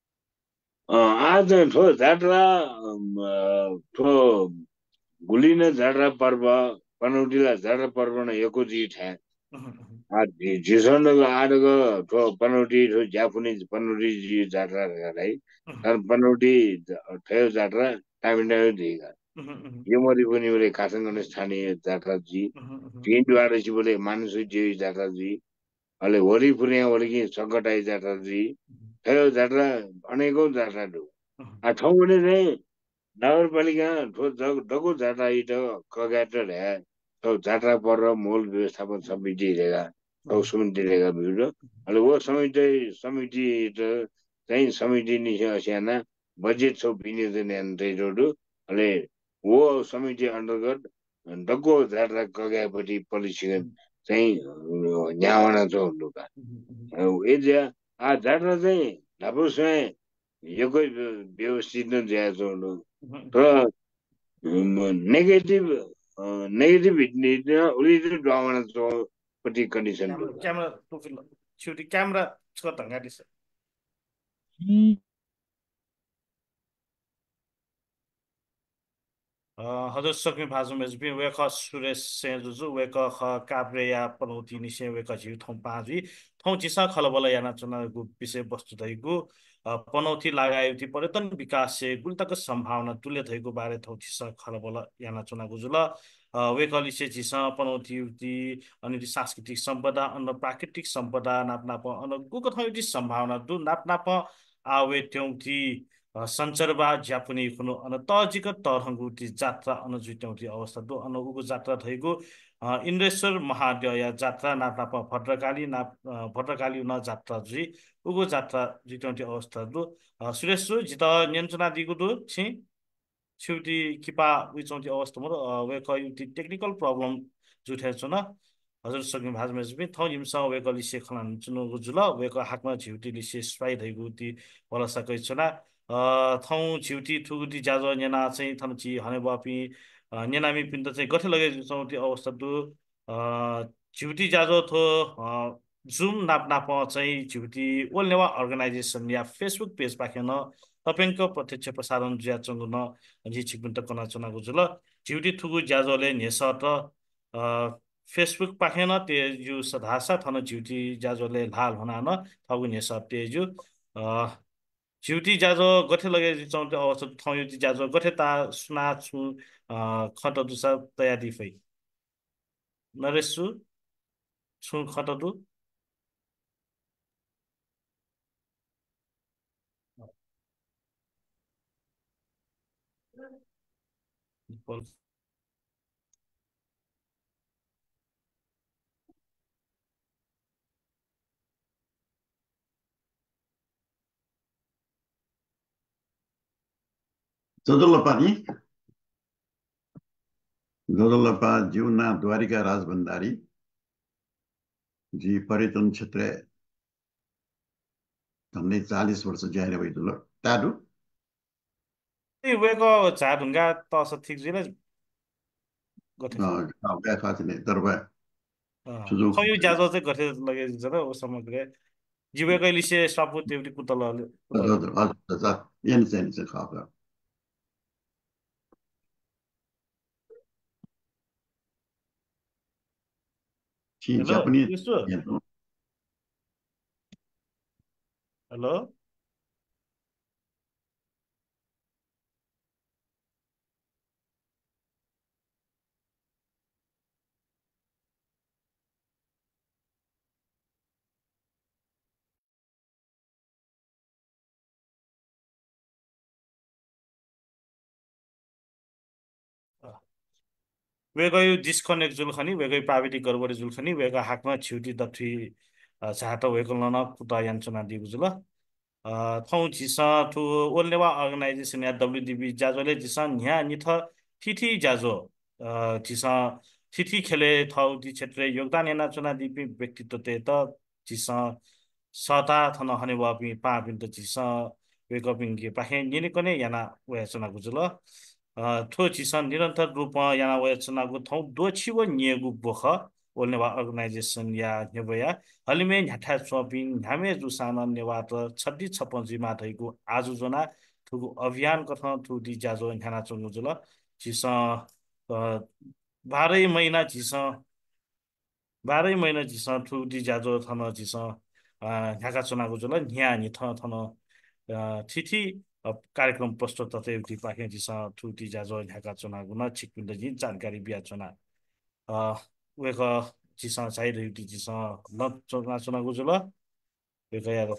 आज ठो झाट्रा ठो गुलिन झाट्रा पर्व पनौटीला झाट्रा पर्व न एको जी ठ्या झिसन्डको आडको ठो पनौटी ठो जापानिज पनौटी जी झाट्रा है तर पनौटी ठयो झाट्रा टामिटामी धिगा यो मरि पनि बोले कासङ्गन स्थानीय झाट्रा जी टिन्डुवाडसी बोले मानुस जी झाट्रा जी अहिले वरिपुर बोले कि सङ्कटाई झाट्रा जी ठयो झाट्रा अनेकौँ झाट्रा डु ठाउँले चाहिँ नगरपालिका ठो डगो झाट्रा इट कगाटर है तो झाट्रा पर मूल व्यवस्थापन समिति रहेगा तो समिति रहेगा भिडियो अहिले वो समिति चाहिँ समिति नि स्याना बजेट सो विनियोजन रोडु अहिले वो समिति अन्तर्गत डगो झाट्रा कगापट्टि पलिसी चाहिँ न्यावना छ लुका यदि आ झाट्रा चाहिँ ढापुसँग एकै व्यवस्थित नै ज्या छ तर नेगेटिभ नेगेटिभिटी उलिदि ड्रामा पट्टि कन्डिसन क्यामेरा प्रोफाइल छुटी क्यामेरा छ तंगाडी छ हजुर सक्ने भाजु मेजबी वेक सुरेश सेजुजु वेक ख काब्रे या पनौती निसे वेक झिउ थौ पाँजी थौ चिसा खलबल याना चुना गु विषय वस्तु दैगु पनौती लगायती पर्यटन विकास से गुल्तक सम्भावना तुल्य थैगु बारे थौ चिसा खलबल याना चुना गुजुल वेकली से चिसा पनौती युक्ति अनि सांस्कृतिक सम्पदा अन्न प्राकृतिक सम्पदा नाप नाप अन्न गुको थौ युक्ति सम्भावना दु नाप नाप आवे त्योंती सञ्चरबा ज्यापुनी खुनु अन तजिक तरहङ्गुटी जात्रा अनुजुट्याउटी अवस्था दो अन उगु जात्रा थैगु इन्द्रेश्वर महादेव या जात्रा नाप भद्रकाली भद्रकाली न जात्रा जी उगु जात्रा जुट्याउटी अवस्था दो सुरेश्वर जित नियन्त्रणा दिगु दो छि छुटी किपा उइचौटी अवस्था मरो वे कयुटी टेक्निकल प्रब्लम जुठेछ न हजुर सक्ने भाजमा चाहिँ थौ हिमसा वेक लिसे खलान चुनो जुल वेक हाकमा झिउटी लिसे स्वाइ धैगु ती होला सकै छना थौ झिउटी थुगुटी जाजो नेना चाहिँ थनची हने बापी नेनामी पिन्त चाहिँ गठे लगे चौटी अवस्था दु झिउटी जाजो थो जुम नाप नाप चाहिँ झिउटी ओल नेवा अर्गनाइजेसन या फेसबुक पेज पाखेन तपाईंको प्रत्यक्ष प्रसारण ज्या चंगु न जी छिकुन्त कना चना गुजुल झिउटी थुगु जाजोले नेस त फेसबुक पाखेन तेजु सधासा थन झिउटी जाजोले लाल हुना न थगु नेस तेजु झिउटी जाजो गठे लगे चौते अवस्था थौयुटी जाजो गठे ता सुना छु खट दुसा तयारी फै नरेशु छु खट दु जोदोलपा जीवना द्वारिका राजभण्डारी जी पर्यटन क्षेत्र झन्डै 40 वर्ष ज्याएर भइदुल टाडु वेको झाढुङ्गा तस ठिक जिले गठे खाने दरबा खयु जाजो चाहिँ गठे लगे जरा ओ समग्र जीवे कैलिसे सपु तेउटी कुतल हजुर एन चाहिँ खबर हेलो वेगै डिस्कनेक्ट जुलखनी वेगै प्राविधिक गडबडी जुलखनी वेगा हाकमा छिउटी दथी चाहत वेगल न कुता यान्चना दिगु जुल थौ जिसा थु ओल्नेवा अर्गनाइजेसन या डब्ल्यूडीबी जाजोले जिसा न्या निथ थिथि जाजो जिसा थिथि खेले थौ दि क्षेत्र योगदान याना चुना दिपि व्यक्तित्व ते त जिसा 서다 터너 하니와비 빠빈도 지서 외거빈기 빠해 니니거네 야나 외서나 구슬러 토 지선 निरंतर रूपमा याना वेचनाको थौ दो छिव नियगु बोख ओल्नेवा अर्गनाइजेसन या नेबया हलिमे न्याठा चोपिन न्यामे जुसान नेवा त 26 56 मा थैको आजु जना थुगु अभियान कथ थु दि जाजो न्याना चंगु जुल जिस 12 महिना जिस 12 महिना जिस थु दि जाजो थन जिस न्याका चनागु जुल न्या नि थ थन थिथि कार्यक्रम प्रस्तुत तथा एउटी पाखे जिस थुटी जाजो ढाका चुनाव छिकपिन्द जी जानकारी बिया चुना वेक जिस चाहिए एउटी जिस न चुनाव जुल वेक यार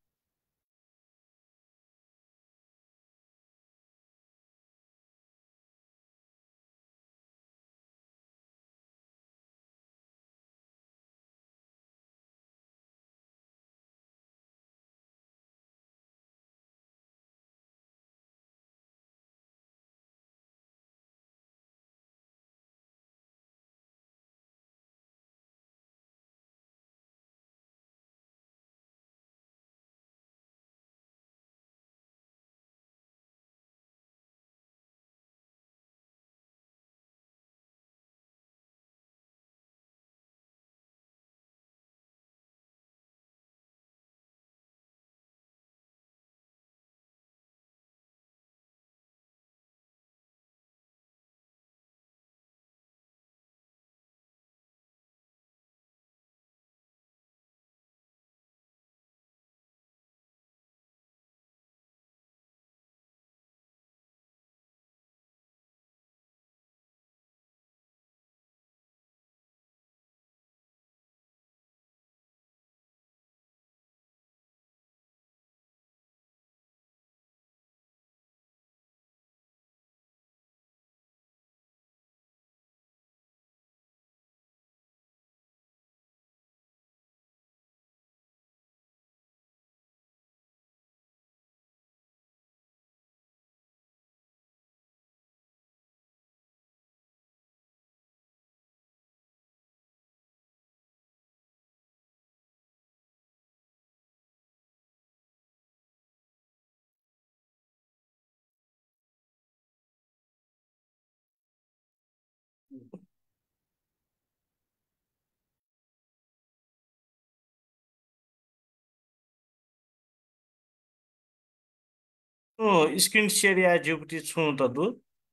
स्क्रिन शेयर या जुपटी छु त दु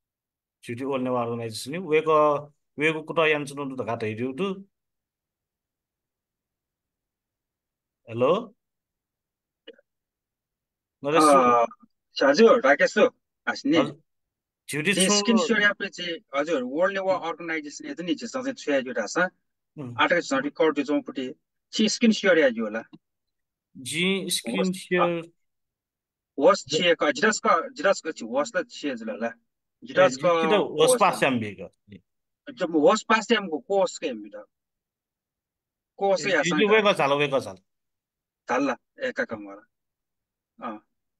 जुटी ओल्ने अर्गनाइजेसन वेक वेगु कुटा यान्चुन त घाट हेरिउ दु हेलो नरेश हजुर राकेश हाँस्ने जुटी ते छु स्किन सोडियापछि हजुर वर्ल्ड लेभल अर्गनाइजेसन एदनि छ सधैँ छुया जुटा छ आटक छ रिकर्ड जो पुटी छि स्किन सोडिया जो होला जी स्क्रिन शेयर वस छे का जिरस का छि वस त छे जला जिरस का कितो वसपास्याम बेग जब वस पास्याम को कोस के मिटा कोस या जुटी वेक चाल तल्ला एका कमरा अ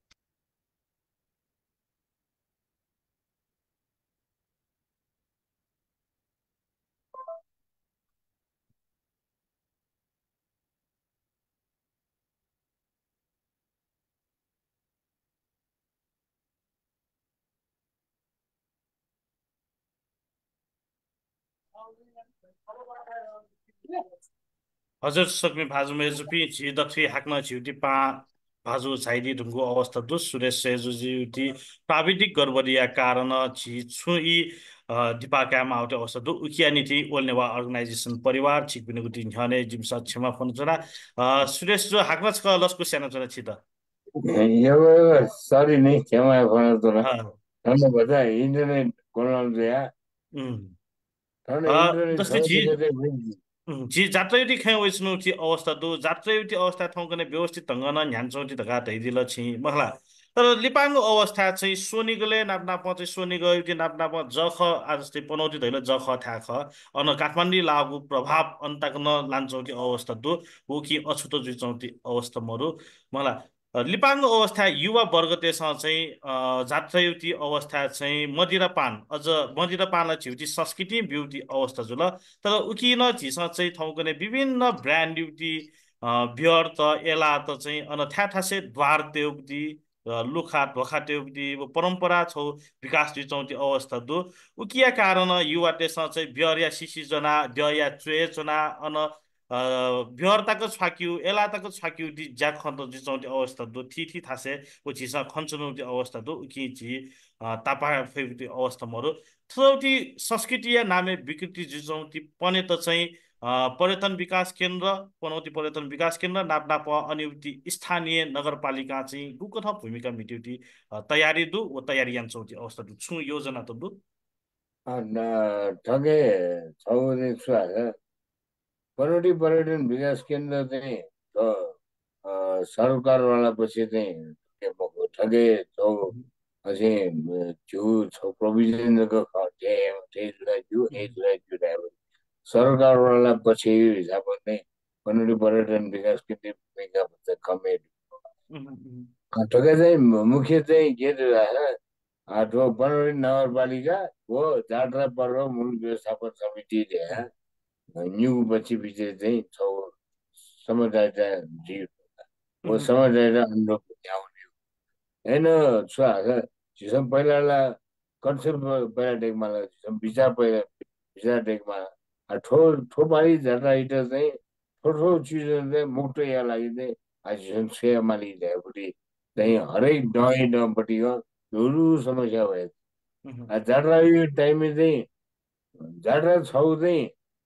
हजुर सक्ने भाजु मेजुपी छि दक्षि हाक्न छिउटी पा भाजु छाइदी ढुङ्गो अवस्था दु सुरेश सेजुजिउटी प्राविधिक गडबडिया कारण छि छु इ दिपाकाम आउट अवस्था दु उकियानिति ओल्नेवा अर्गनाइजेसन परिवार छिक बिनु गुटी न्हने जिमसा क्षमा फोन जना सुरेश जो हाक्न छ लस्कु स्याना जना छि त यो सरी नै क्षमा फोन जना हा धन्यवाद बजा इन्टरनेट कोनाल दिया इन्टरनेट जस्तै झी छ जी जात्रयुटी खै वैष्णुची अवस्था दु जात्रयुटी अवस्था ठाउँकने व्यवस्थित ढङ्गन ह्यान्चौटी धगा धैदिल छि महला तर लिपाङ्गो अवस्था चाहिँ सोनिगले नाप्नाप चाहिँ सोनिग युटी नाप्नाप जख आज जस्तै पनौती धैल जख थाख अन काठमाडौँ लागु प्रभाव अन्ताकन लान्छौटी अवस्था दु हो कि अछुतो जुचौटी अवस्था मरु मला लिपाङ्गो अवस्था युवा वर्ग त्यसमा चाहिँ जात्रयुटी अवस्था चाहिँ मदिरापान अझ मदिरापानलाई छिउटी संस्कृति ब्युटी अवस्था जुल तर उकिन झिस चाहिँ ठाउँको नै विभिन्न ब्रान्ड ड्युटी बियर त एला त चाहिँ अन ठ्याठासे द्वार तेउक्ति लुखा ढोखा तेउक्ति परम्परा छौ विकास चौती अवस्था दु उकिया कारण युवा देशमा चाहिँ बियर या सिसी जना ड या चुए जना अन बियर ताको छाक्यु एला ताको छाक्यु दि ज्याक खन्त चौती अवस्था दु थी थासे उ छिसा खन्छनौती अवस्था दु उकि जी तापा फेउती अवस्था मरु थौती संस्कृति या नामे विकृति जुचौती पने त चाहिँ पर्यटन विकास केन्द्र पनौती पर्यटन विकास केन्द्र नापनाप अनियुक्ति स्थानीय नगरपालिका चाहिँ गुको थप भूमिका मिट्युटी तयारी दु व तयारी यान्छौती अवस्था दु छु योजना त दु ठगे छौले छ पनौती पर्यटन विकास केन्द्र चाहिँ सरकारवाला पछि चाहिँ ठगे छौ अझै जो छौ प्रोभिजनको सरकारवाला पछि हिसाबमा चाहिँ पनौती पर्यटन विकास केन्द्र भूमिका भन्छ कमेटी ठगे चाहिँ मुख्य चाहिँ के जो पनौती नगरपालिका हो जात्रा पर्व मूल व्यवस्थापन समिति न्यू पछि पछि चाहिँ छौ समुदाय जीव वो समुदाय अनुरूप आउने होइन छुवा जिसम पहिला कन्सेप्ट पहिला टेकमा विचार पहिला विचार टेकमा ठोपारी जात्रा इटा चाहिँ ठोठो चिजहरू चाहिँ मुक्त या लागि चाहिँ आइसक्सन छेमाली ल्याएपट्टि चाहिँ हरेक डै डपट्टि ठुलो समस्या भयो जात्रा यो टाइममा चाहिँ जात्रा छौ चाहिँ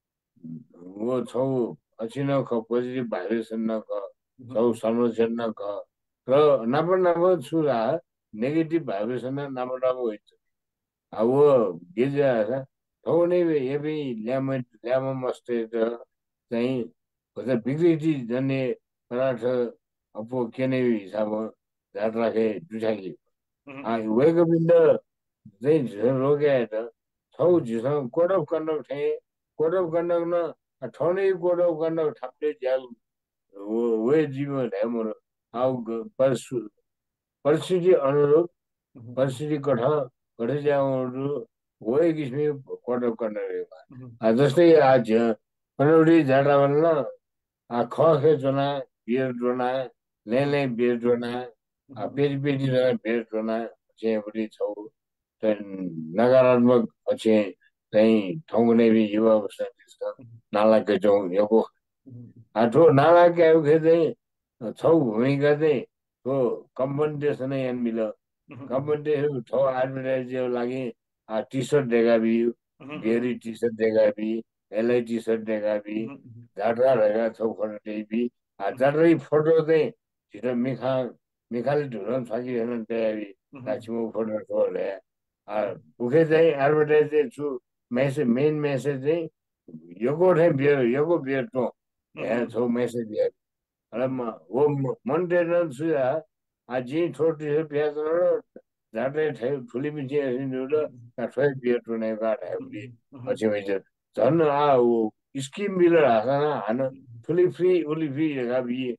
वो छौ असिन ख पोजिटिभ भाइब्रेसन न ख छौ संरक्षण न ख र नप छुरा नेगेटिभ भाइब्रेसन नप हुन्छ अब वो गेजा छौ नै एबी ल्याम मस्ते चाहिँ विकृति जन्ने पदार्थ अब के नै हिसाब जात्रा के जुठाकी वेको बिन्द चाहिँ झिसो रोक्या त छौ झिसो कोड अफ कन्डक्ट थे कोड अफ कन्डक्ट न ठौनै कोड अफ कन्डक्ट थाप्ले ज्याल वे जीवन है मोर आउ परिस्थिति अनुरूप परिस्थिति कठा जाउहरू वे किसिमले कोड अफ कन्डक्ट जस्तै आज पनौती जात्रा भन्न ख चुना बियर डोना ले बियर डोना पेटी बियर डोना चाहिँ छौ नकारात्मक चाहिँ ठाउँ नै युवा अवस्था नाला जाउँ यो ठो नाला क्या चाहिँ छौ भूमिका चाहिँ ठो कम्पन्टेसन यान मिल कम्पन्टेसन ठो एडभर्टाइज लागि टी सर्ट देखाबी बियरी टी सर्ट देखाबी एलआई टी सर्ट देखाबी जात्रा रहेगा छौ फोटो टेबी जात्रै फोटो चाहिँ छिटो मिखाले ढुलन सकिएन देखाबी लाछिमो फोटो छोडे उखे चाहिँ एडभर्टाइज चाहिँ छु मेसेज मेन मेसेज चाहिँ योको ठाउँ योको बियर टो छौ मेसेज दिए वो मेन्टेनेन्स जी छोटी से प्याज जात्रै ठुली मिठी ठोय बियर टोने पछि झन् स्किम बिल हान ठुली फ्री उली फ्री भी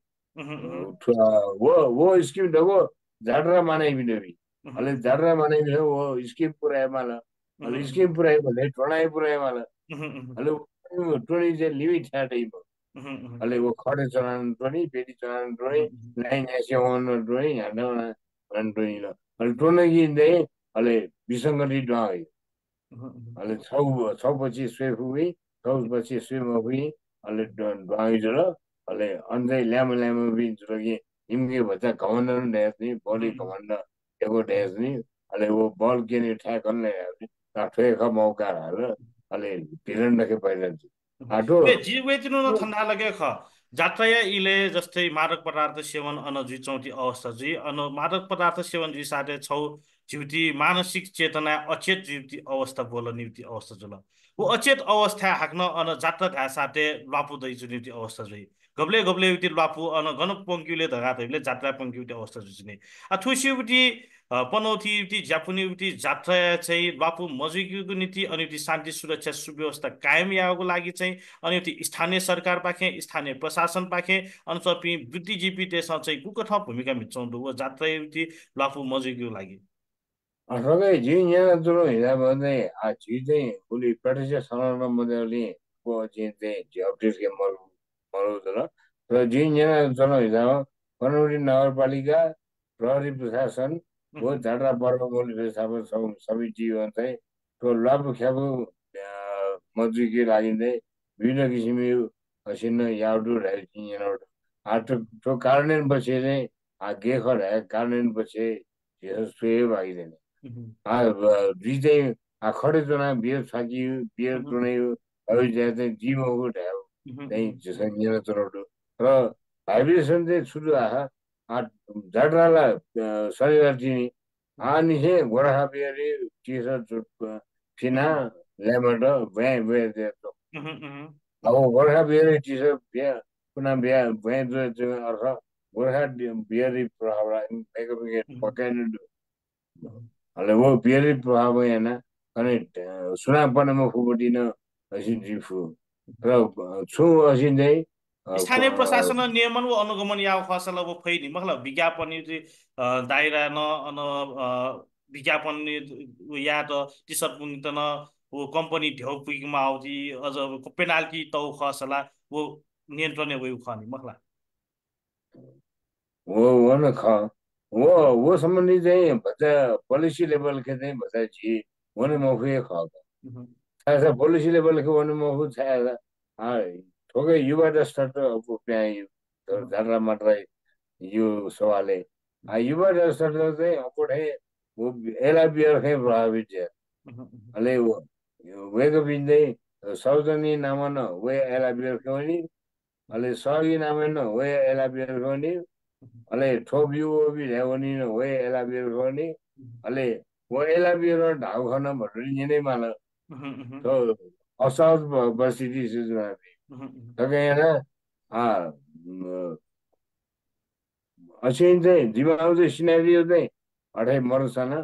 वो स्किम ढगो जात्रा माने भी अले जात्रा माने भी वो स्किम पुराए माला अले स्किम पुराए भले टोनाई पुराए माला अले टोनी चाहिँ लिमिट छ टाइम अले वो खडे चलान टोनी पेटी चलान टोनी लाइन ऐसे on टोनी हाना टोनी ल अले टोनी गिन्दै अले विसंगति डगाई अले छौ पछि स्वेफ हुई छौ पछि स्वेम हुई अले डगाई जला अले अन्दै ल्याम भी जुलगी इमगे बच्चा कमान्डर डेस नि बॉडी कमान्डर एगो डेस नि अले वो बॉल के नि ठ्याक गर्ने ठ्याक मौका हाल अले भिलन रखे पहिला आटो जीवे तिनो न ठन्डा लगे ख जात्रा इले जस्तै मादक पदार्थ सेवन अनजु चौती अवस्था जी मादक पदार्थ सेवन जी साथे छौ जीवती मानसिक चेतना अचेत जीवती अवस्था बोल निवती अवस्था जुल वो अचेत अवस्था हाक्न अन जात्रा घा साथे लापु दै जुनिवती अवस्था जई गब्ले उति लापु अन गन पंक्युले धगा तैले जात्रा पंक्युटी अवस्था जुने थुसिउटी पनौती उति जापुनी उति जात्रा चाहिँ लापु मजुकीको नीति अनि उति शान्ति सुरक्षा सुव्यवस्था कायम याको लागि चाहिँ अनि उति स्थानीय सरकार पाखे स्थानीय प्रशासन पाखे अनुसपि बुद्धिजीवी देशमा चाहिँ कुको थप भूमिका मिचाउँदो वो जात्रा उति लापु मजुकीको लागि अथवा जी यहाँ जुन हिसाब भन्दै जी चाहिँ उली प्रदेश संरक्षण मन्त्रीले को चाहिँ जब्टिस के मरु दल र जिन्जना जनहितमा बनौटी नगरपालिका प्रहरी प्रशासन हो झाडा पर्व बोली व्यवस्थापन समिति चाहिँ त्यो लाभ ख्याबु मजुरी लागि चाहिँ विभिन्न किसिमको असिन याउडु रहेछ त्यो कार्यान्वयन पछि चाहिँ गे खर कार्यान्वयन पछि सोही भागिँदैन दुई चाहिँ खडे चुना बियर छाकियो बियर चुनायो अभी चाहिँ जिमोको ढ्याउ चाहिँ संजना चुनाउटो र भाइब्रेसन चाहिँ सुरु आहा झाडरालाई शनिबार दिने अनि चाहिँ गोर्खा बिहारी टी सर्ट फिना लेमन्ड भ्याँ भ्याँ अब गोर्खा बिहारी टी सर्ट भ्याँ पुनः भ्याँ भ्याँ अर्थ गोर्खा बिहारी प्रभाव पकाइनु अहिले वो बिहारी प्रभाव यहाँ अनि सुनापनमा फुबटिन असिन जिफु र छु असिन चाहिँ स्थानीय प्रशासन नियमन व अनुगमन या फसल वो फैनी मतलब विज्ञापन दायरा न अन विज्ञापन या त टिसर्ट पुनि त न वो कंपनी ढेउ पुगिमा आउँथी अझ पेनाल्टी तौ खसला वो नियन्त्रण वे खनी मखला वो न ख वो सम्बन्धी चाहिँ भचा पोलिसी लेभल के चाहिँ भचा जी वो न मफुए ख ऐसा पोलिसी लेभल के वो न मफु छ ठोकै युवा स्टार्ट अब त्यहाँ झाडा मात्र यो सवालले युवा स्टार्ट चाहिँ अपोठे वो एला बियर खै प्रभावित छ अले वेको बिन चाहिँ सौजनी नामन वे एला बियर खनि अले सगी नामन वे एला बियर खनि अले ठोबियो भी ल्याउनी वे एला बियर खनि अले वो एला बियर ढाउ खन भन्ने नै माल तो असहज परिस्थिति सुझ्नु तगेन असिन चाहिँ दिमाग चाहिँ सिनेरियो चाहिँ अढाई मर्सन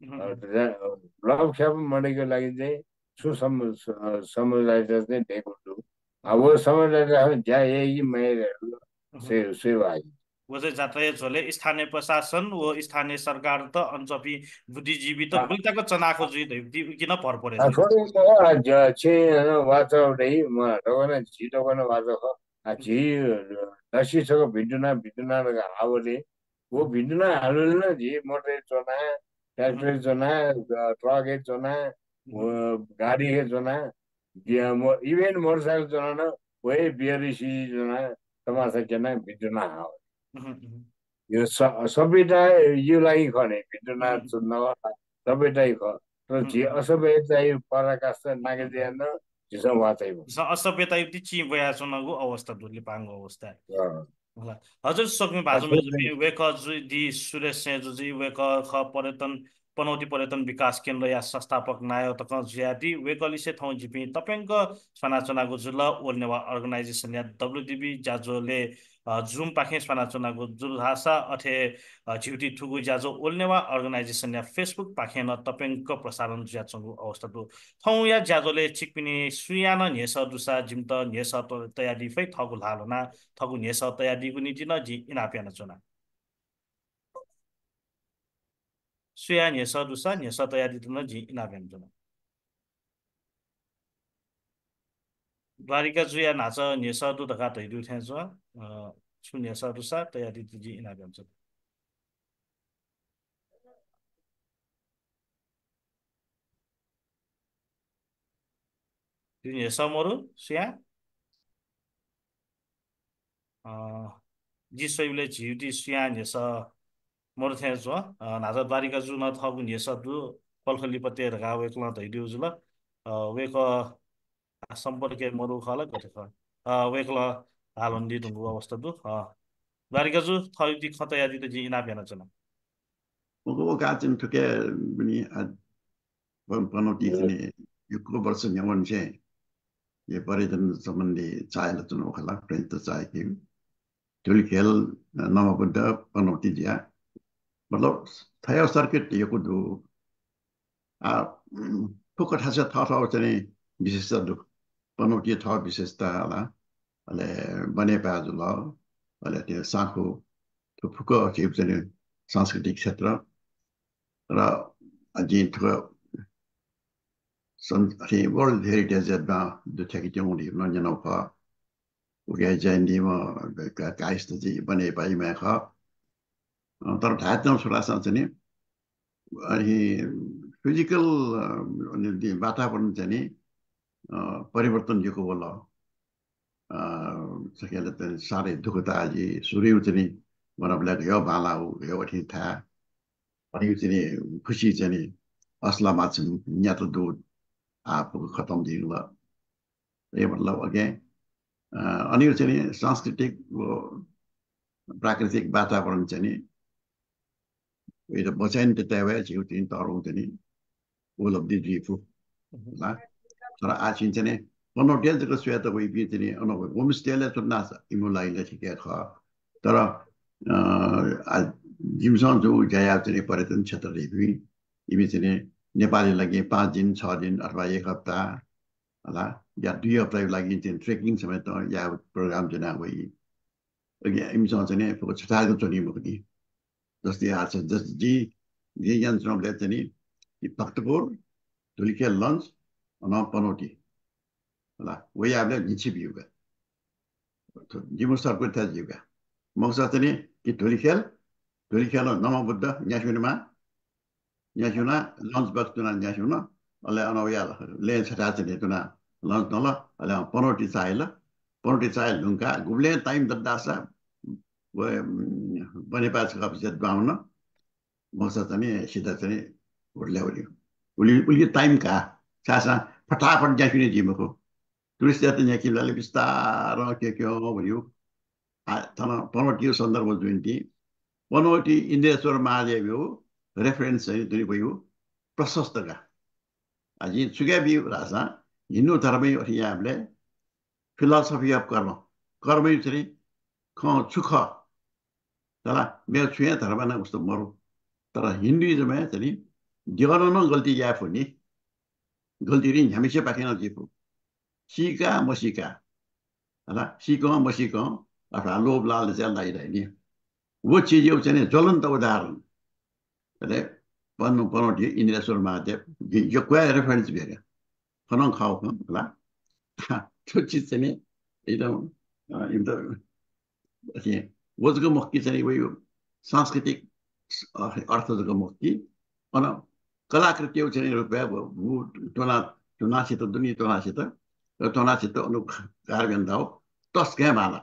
लभ ख्याप मरेको लागि चाहिँ समुदाय चाहिँ ढेको छु अब समुदाय ज्या यही मेरहरू सेवा वो चाहिँ जात्रा झोले स्थानीय प्रशासन वो स्थानीय सरकार त अञ्चपी बुद्धिजीवी त बुल्टाको चनाको जुइ किन पर परेछ छोडे छे वाचौडै म डगन छिटोगन वाचो झी दसीसँग भिडुना भिडुना आवले वो भिडुना हाल्नु झी मोटर चना ट्र्याक्टर चना ट्रक चना गाडी चना इभेन मोटरसाइकल चलाउन वही बियरी जना तमासा केना भिडुना हाव यो सबैटा यो लागि खने भिडुना चुन्न सबैटाइ ख तर झी असभ्यता पराकाष्ठ नागे दिएन जिसम वाचाइ असभ्यता युक्ति ची बया चुनको अवस्था दुली पाङ्गो अवस्था हजुर सक्ने बाजुमा वेक दि सुरेश सेजुजी वेक ख पर्यटन पनौती पर्यटन विकास केन्द्र या संस्थापक नायक तक ज्यादी वेकलिसे ठाउँ जिपि तपाईंको सनाचनाको जुल ओल्नेवा अर्गनाइजेसन या डब्ल्युडीबी जाजोले जुम पाखे सनाचनाको जुल भाषा अथे झिउटी ठुगु जाजो ओल्नेवा अर्गनाइजेसन या फेसबुक पाखे न तपाईंको प्रसारण ज्याचंगु अवस्था दु ठाउँ या ज्याजोले चिकपिने सुयान नेस दुसा जिमत नेस तयारी फै थगु लालोना थगु नेस तयारी गु नीति न जि इनाप्यान चुना सुया नेस दुसा नेस तयारी न जि इनाप्यान चुना द्वारिका जुया नाच नेस दु दका तैदु थें जो छु नेस दुसा तयारी जि इनाप्यान चुना नेस मोरु सुया जी सोइले झिउटी सुया नेस मोर थे जो नाज द्वारिका जु न थगु नेस दु पलखली पते रगा वेकला तैदु जुल वेक सम्पर्क मोरु खला कथे ख वेकला हालन्दी दुंगु अवस्था दु द्वारिका जु थयुति खतयादि त जि इना बेना चना वो गाजन ठुके बनि पनौती ने युको वर्ष न्यावन छे ये पर्यटन सम्बन्धी चाहेला चुनो खला प्रिन्ट चाहे कि जुल खेल नमबद्ध पनौती दिया मतलब थायो सर्किट यो कुदु फुकट हासे थाहा चाहिँ विशेषता दु पनौती था विशेषता होला अले बने पाजुल अले त्यो साखो त्यो फुक खेप चाहिँ सांस्कृतिक क्षेत्र र अझै ठुलो वर्ल्ड हेरिटेज एडमा दुथेकी त्यो उनी नजनौ फ उके जैनी म काइस त जी बने पाइ मै ख तर ढात न छोरा चाहिँ नि अनि फिजिकल वातावरण चाहिँ नि परिवर्तन यो बोला सकेले त साह्रै दुःखता जी सुरु चाहिँ नि मलाई यो बाला हो यो ठिक था अनि चाहिँ खुसी चाहिँ नि असला माछन् यहाँ त दूध आप खतम दिनु ल ये मतलब अगे अनि चाहिँ नि सांस्कृतिक प्राकृतिक वातावरण चाहिँ नि उयो बचाइन त त्यहाँ झिउ तिन तरौँ चाहिँ नि उपलब्धि दिएको ल तर आज चाहिँ नि पनौटिया जगह स्वेत वही भी चाहिँ नि होमस्टेले चुन्ना इमुलाइले ठिकै ख तर आज जिमसँग जो गया चाहिँ पर्यटन क्षेत्रले भी इमी चाहिँ नि नेपाली लागि 5 दिन 6 दिन अथवा 1 हप्ता होला या 2 हप्ताको लागि चाहिँ ट्रेकिङ समेत या प्रोग्राम चाहिँ वही इमीसँग चाहिँ नि छटाको चोनी मुक्ति जस्तै आज जी यन्त्रले चाहिँ नि भक्तपुर धुलिखेल लन्च न पनौटी होला वही आपले निची बिउगा जिमो सरको था जिउगा मौसा चाहिँ नि कि धुलिखेल नमा बुद्ध न्यासुनमा लन्च बक्स तुना न्यासुना अले अनौया ले छटा चाहिँ तुना लन्च नल अले पनौटी चाहे लुङ्का गुब्ले टाइम ददासा बनेपास कपिसेट बाउन मौसा चाहिँ नि सिधा चाहिँ उडले उली टाइम का सासा फटाफट जाकिने जिमको टुरिस्ट जाति यहाँ किलाले बिस्तारो के हो भन्यो तन पनौटी सन्दर्भ जुन्टी पनौटी इन्द्रेश्वर महादेव हो रेफरेन्स चाहिँ दुई भयो प्रशस्त का आज सुगा बिउ रासा हिन्दू धर्मै यहाँले फिलोसफी अफ कर्मै चाहिँ सुख तर मेरो छुया धर्म न उस्तो मरु तर हिन्दुइजममा चाहिँ दिगन गल्ती या फुनी गल्ती रि हमेशा पाकेन जीपु सीका मसीका होला सीको मसीको अथवा लोभ लाल चाहिँ लागिरहेनी वो चीज यो चाहिँ ज्वलन्त उदाहरण अरे पनौटी इन्द्रेश्वर महादेव यो क्या रेफरेन्स भेगा खनङ खाऊ होला त्यो चिज चाहिँ एकदम वजको मुक्ति चाहिँ वही सांस्कृतिक अर्थको मुक्ति अन कलाकृति चाहिँ रुपियाँ टोनासित दुनी टोनासित अनुकार हो तस क्या माला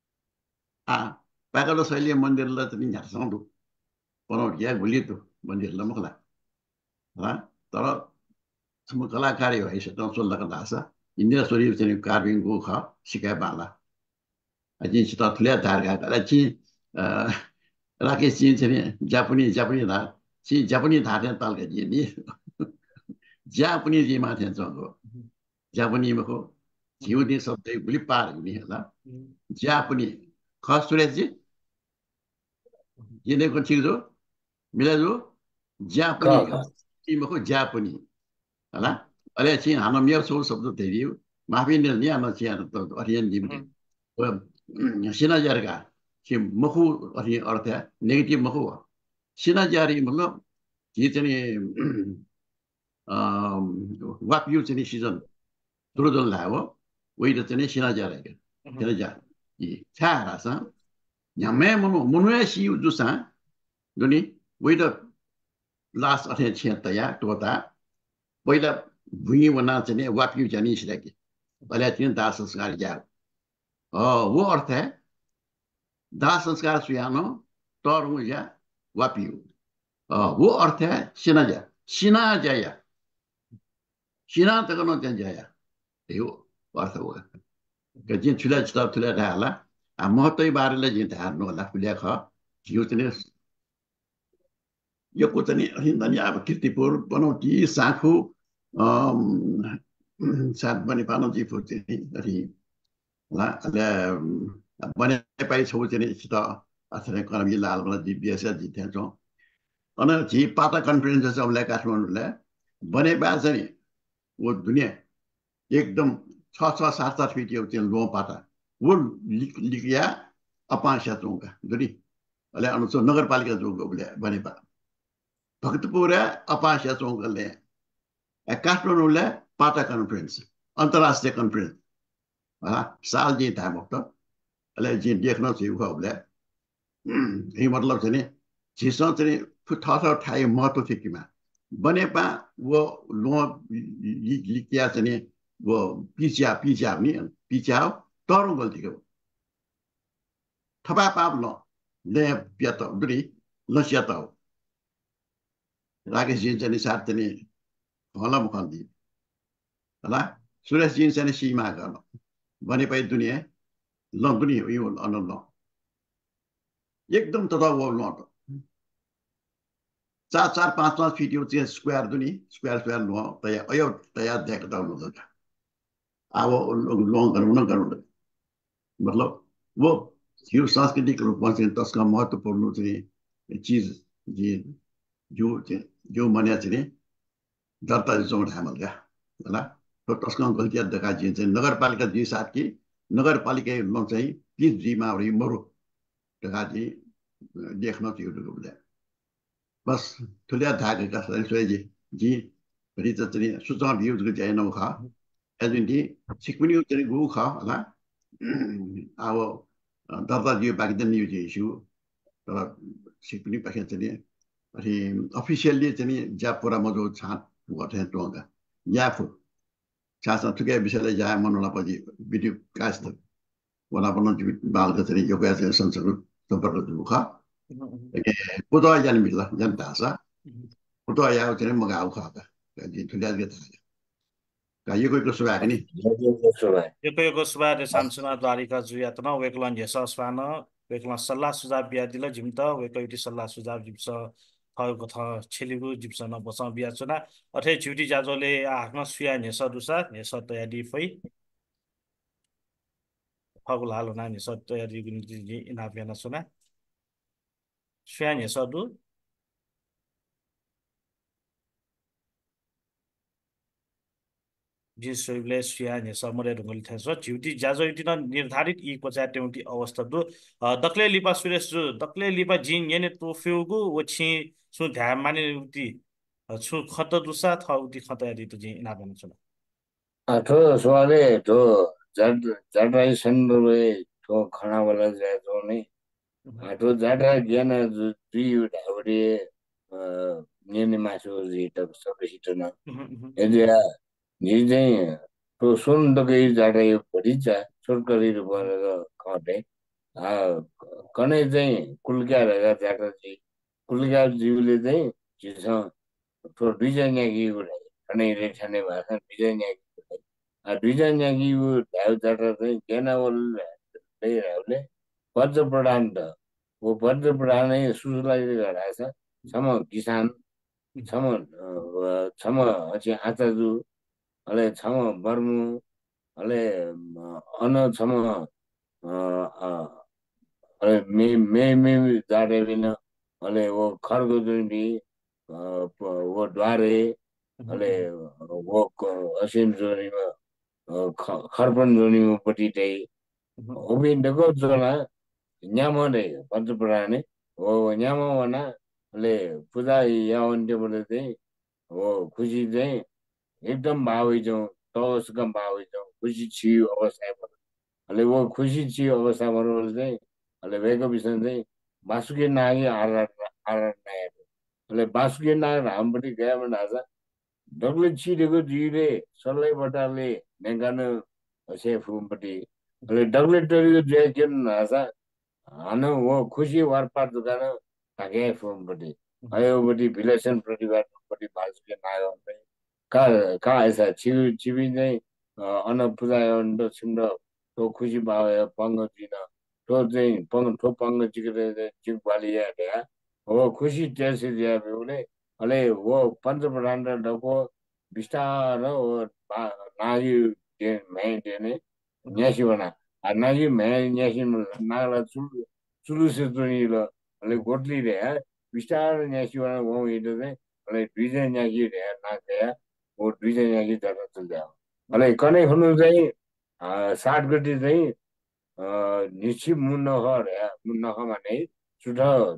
पाकल शैली मन्दिरलाई चाहिँ यहाँ पनौटिया गुलितो मन्दिरलाई मखला तर कलाकारी भएछ त सोल्दाको दासा इन्द्रेश्वरी चाहिँ कार्विङको ख सिकाइ बाला जिन्सित ठुल्या धार गएको छि राकेश जी चाहिँ जापानी धार तालका जी नि जापानी जी माथि चंगो जापानी मको जिउदी शब्द गुली पार हुने होला जापानी खास सुरेश जी ये को चीज हो मिला जो जापानी मको जापानी होला अरे चाहिँ हाम्रो मेरो सो शब्द धेरै माफी नि आमा चाहिँ त अरियन दिम सिनाजरका कि मखु अनि अर्थ नेगेटिभ मखु सिनाजारी मतलब ये चाहिँ वापियो चाहिँ सिजन दुरुदल लायो वही चाहिँ सिनाजारे के सिनाजा ये छारा सा यमे मनुया सी जुसा दुनी वही त लास्ट अथे छिया टोता पहिला भुइँ वना चाहिँ वापियो जानी सिलाके भले चाहिँ दास संस्कार जा वो अर्थ है दाह संस्कार सुयानो तोर या वापियो वो अर्थ है सिना जाया सिना तक न जाया यो अर्थ हो जिन छुला छुला ढाला महत्त्व बारेले जिन धार्नु होला फुल्या ख जिउ चाहिँ यो को चाहिँ हिन्दनी अब कीर्तिपुर पनौटी साखु सात बने पानो जी फुर्ती अरे ला बने पाइ छौ चाहिँ सित अथवा कर्मी लाल वाला जी बिएस जी थे छौ अन जी पाता कन्फरेन्स सबले काठमाडौँले बने बा चाहिँ वो दुनिया एकदम 6-7 फिट यो चाहिँ लो पाता वो लिखिया अपाशा चौका दुनी अले अनुसो नगरपालिका जो बोले बने बा भक्तपुर अपाशा चौकले काठमाडौँले पाता कन्फरेन्स अन्तर्राष्ट्रिय कन्फरेन्स साल जी था मुक्त अले जी देखना चाहिए खा बोले ये मतलब चाहिँ नि झिसो चाहिँ ठस ठाई महत्व थियो कि बने पा वो लो लिकिया चाहिँ नि वो पिच्या नि पिच्या तरो गल्ती को थपा पाप लो ले पियात दुरी लसियात राकेश जी चाहिँ नि साथ चाहिँ नि होला मुखन्दी होला सुरेश जी चाहिँ नि सीमा गर्न बने पाइ दुनिया ल दुनिया यो अन ल एकदम तथा वो लो 4-4-5-5 फिट यो चाहिँ स्क्वायर दुनी स्क्वायर लो तया अयो तया देखता लो त अब लोन गर्नु मतलब वो यो सांस्कृतिक रूपमा चाहिँ त्यसका महत्त्वपूर्ण चाहिँ चीज जो मान्या चाहिँ दर्ता जोड हामील क्या होला तो त्यसका गल्तियाँ देखा चाहिँ नगरपालिका जी साथ की नगरपालिका लोन चाहिँ 30 जीमा मरु देखा चाहिँ देख्न थियो बोले बस ठुल्या धागेका सोजी जी रिच चाहिँ सुझाव भ्यूज को चाहिँ नौ खा एजेंटी सिक्किम चाहिँ गु खा होला अब दर्ता दियो बाँकी त न्युज इस्यु तर सिक्किम पाखे चाहिँ अनि अफिसियली चाहिँ ज्यापुरा मजो छाट गथे टोंगा याफु छासा थुके विषयले जा मनोला पछि भिडियो कास्ट वला पनि बालका चाहिँ यो चाहिँ संसद सम्पर्क दुखा पुतो जान मिल्ला जनता सा पुतो आया चाहिँ मगा आउ खा का जी थुल्या के का यो कोही सुवा नि यो सुवा रे सामसुना द्वारिका जुया त न वेकलन जेस स्वान वेकलन सल्लाह सुझाव बिया दिल जिमत वेकैटी सल्लाह सुझाव जिप्स थएको थ छेलिगु जिप्स न बसा बिया चुना अथे झुटी जाजोले आफ्नो सुया नेस दुसा नेस तयारी फै फगुल हालो ना नेस तयारी गुनि इना बिना सुना सुया नेस दु जिसले सुया समरे ढुङ्गली थाहा झ्युटी जाजो न निर्धारित ई कोचा टेउटी अवस्था दु दक्ले लिपा सुरेश जु दक्ले लिपा जिन येने तोफ्युगु वछि सु ध्यान माने उति छु खत दुसा थ उति खत यादि त जिन ना बन छ ठो सोले ठो जडराई सन्दुले ठो खाना वाला जाय तो नै ठो जडरा ज्ञान दुई ढाउरे नेने मासु जित सबै सिटन एलिया नि चाहिँ तो सुन दगै जाडै भरिचा सरकारी रूपमा खटे कनै चाहिँ कुलका रहेका जाडा चाहिँ कुलका जीवले चाहिँ जिस तो दुईजना कि कनै रेठाने भाषा दुईजना दुईजना वो ढाउ जाडा चाहिँ ज्ञानवल ले वज्र प्रधान त वो वज्र प्रधान नै सुसुलाई गराछ सम किसान सम सम चाहिँ आचाजु अले छम बर्मु अले अन छम अले मे जाडे बिन अले वो खरगो जुन भी वो द्वारे अले वो असिम जोनीमा खरपन जोनीमा पट्टि चाहिँ ओबिन्दको जोना न्यामो नै पञ्चपुराणे वो न्यामो वना अले पूजा यावन टेबल चाहिँ वो खुसी चाहिँ एकदम भावी जाउँ तवसकम भावी जाउँ खुसी छियो अवस्था अले वो खुसी छियो अवस्था भएर चाहिँ अले वेको विषय चाहिँ बासुके नागी आरार नायर अले बासुके नाग हामपट्टि गए भने आज डगले छिरेको जिउले सल्लाइ बटाले नेगान से फुमपट्टि अले डगले टरीको जिउ किन आज हानो वो खुसी वारपार दुकान ताके फुमपट्टि आयोपट्टि भिलेसन प्रतिवादपट्टि बासुके नाग का ऐसा छिबी चाहिँ अन पूजा छिन्द तो खुसी भाव पंग दिन तो चाहिँ पंग ठो पंग चिकरे चिक बाली या हो खुसी त्यसै दिया बेउले अले वो पंच प्रधान डको विस्तार हो नागी मैं देने न्यासी बना नागी मैं न्यासी नागला चुलु से ल अले गोटली रे विस्तार न्यासी बना वो इदे चाहिँ अले दुईजना न्यासी रे नागया वो दुईजना कि जाडा चल्दा अले कनै हुनु चाहिँ 60 गते चाहिँ निश्चित मुन्नख माने सुध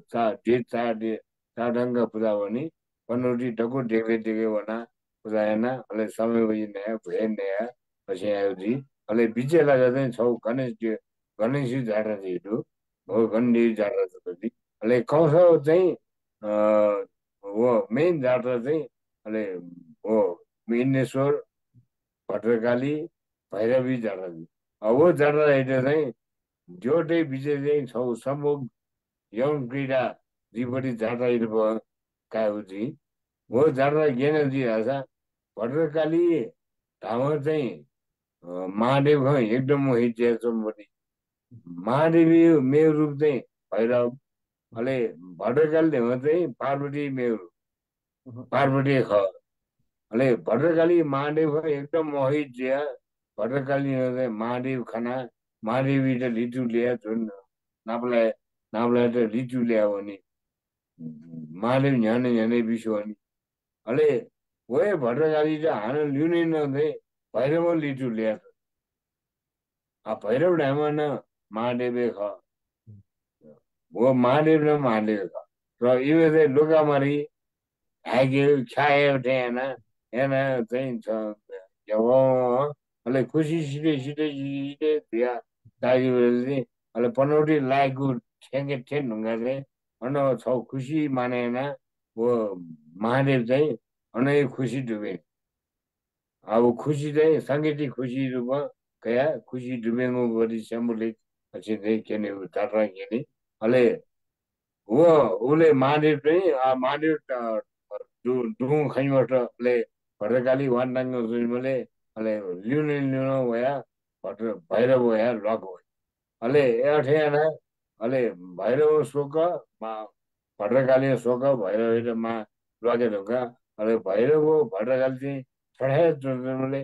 चाडङ्ग पूजा भने पनौटी डको डेगे वना पूजा हेर्न अले समय बजी नया भुए नया पछि आयो जी अले बिचे लाग्दा चाहिँ छौ गणेश गणेश झाडा चाहिँ हो गण्डी झाडा चाहिँ अहिले कौश चाहिँ हो मेन झाडा चाहिँ अहिले हो मिनेश्वर भद्रकाली भैरवी झाडा अब वो झाडा हेरेर चाहिँ जोटै विजय चाहिँ छौ सम्भव यौन क्रीडा जीवटी झाडा भयो काउजी वो झाडा गेन दिइहाल्छ भद्रकाली ठाउँमा चाहिँ महादेव एकदम मोहित चम्बरी महादेवी मेय रूप चाहिँ भैरव अहिले भद्रकालीमा चाहिँ पार्वती मेय पार्वती ख अहिले भद्रकाली महादेव एकदम मोहित जिया भद्रकाली चाहिँ महादेव खाना महादेवी त लिचु ल्या जुन नापलाई त लिचु ल्या भने महादेव झ्याने झ्याने विश्व भने अहिले वही भद्रकाली चाहिँ हान लिउने नचाहिँ भैरव लिचु ल्या भैरव ढामा न महादेव ख वो महादेव न महादेव ख र यो चाहिँ लुकामारी ह्याग्यो छायो ठेन एना चाहिँ छ अहिले खुसी सिधै सिधै सिधै दिया दाजुहरूले अहिले पनौटी लागेको ठ्याङ्गे ठेन ढुङ्गा चाहिँ अन छ खुसी मानेन वो महादेव चाहिँ अनै खुसी डुबे अब खुसी चाहिँ साङ्गीतिक खुसी रूपमा कया खुसी डुबेको गरी सिम्बोलिक चाहिँ केने उतार केने अहिले हो उसले महादेव चाहिँ महादेव डुङ खैबाट भद्रकाली वान्डाङ्ग मैले अहिले लिउने लिउन भया भैरव भया लग भयो अहिले एठेना अहिले भैरव शोक भद्रकाली शोक भैरवमा लगेर ढुङ्गा अहिले भैरव भद्रकाली चाहिँ छड्याले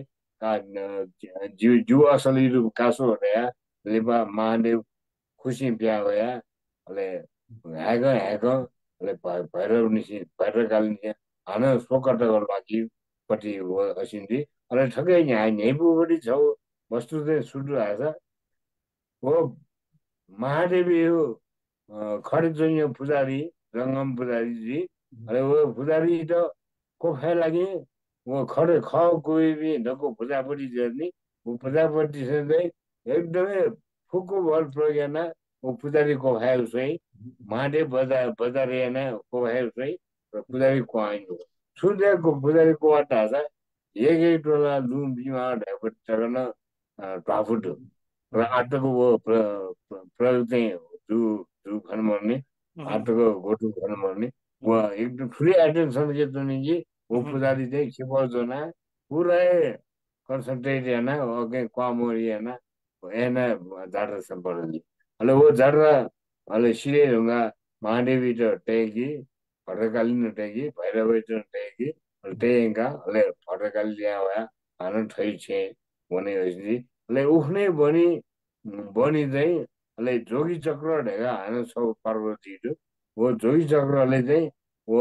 जिउ असली रूप कासो होया लेपा महादेव खुसी बिहा होया अहिले ह्याग अहिले भैरव निसी भद्रकाली निसी हान शोकटको लागि पट्टि हो असिन्दी अहिले ठक्कै यहाँ यहीँपट्टि छौ वस्तु चाहिँ सुटु आएछ हो महादेवी हो खडेजन्य पुजारी रङ्गम पुजारीजी अरे वो पुजारी त कोफा लागि वो खडे ख कोही भी ढको पूजापट्टि गर्ने वो पूजापट्टि चाहिँ एकदमै फुको बल प्रयोगन वो पुजारी कोफा उसै महादेव बजार कोफा उसै र पुजारी कोआइनु सूर्यको पुजारी कोवाटा छ एक टोला लुम बिमा ढापट चगन टाफुट र आटको वो प्रयोग चाहिँ जु खन मर्ने आटको गोटु खन मर्ने वो एकदम ठुलै एटेन्सन के तुनी वो पुजारी चाहिँ खेपजना पुरै कन्सन्ट्रेट हेर्न अगे कमोरी हेर्न एना झाडा सम्पर्क अहिले वो झाडा अहिले सिधै ढुङ्गा महादेवी त टेकी भद्रकाली न टेकी भैरवी त टेकी टेका अहिले भद्रकाली ल्या भया हान ठै छे भने अहिले उख्ने बनी चाहिँ अहिले जोगी चक्र ढेगा हान छौ पार्वती वो जोगी चक्रले चाहिँ वो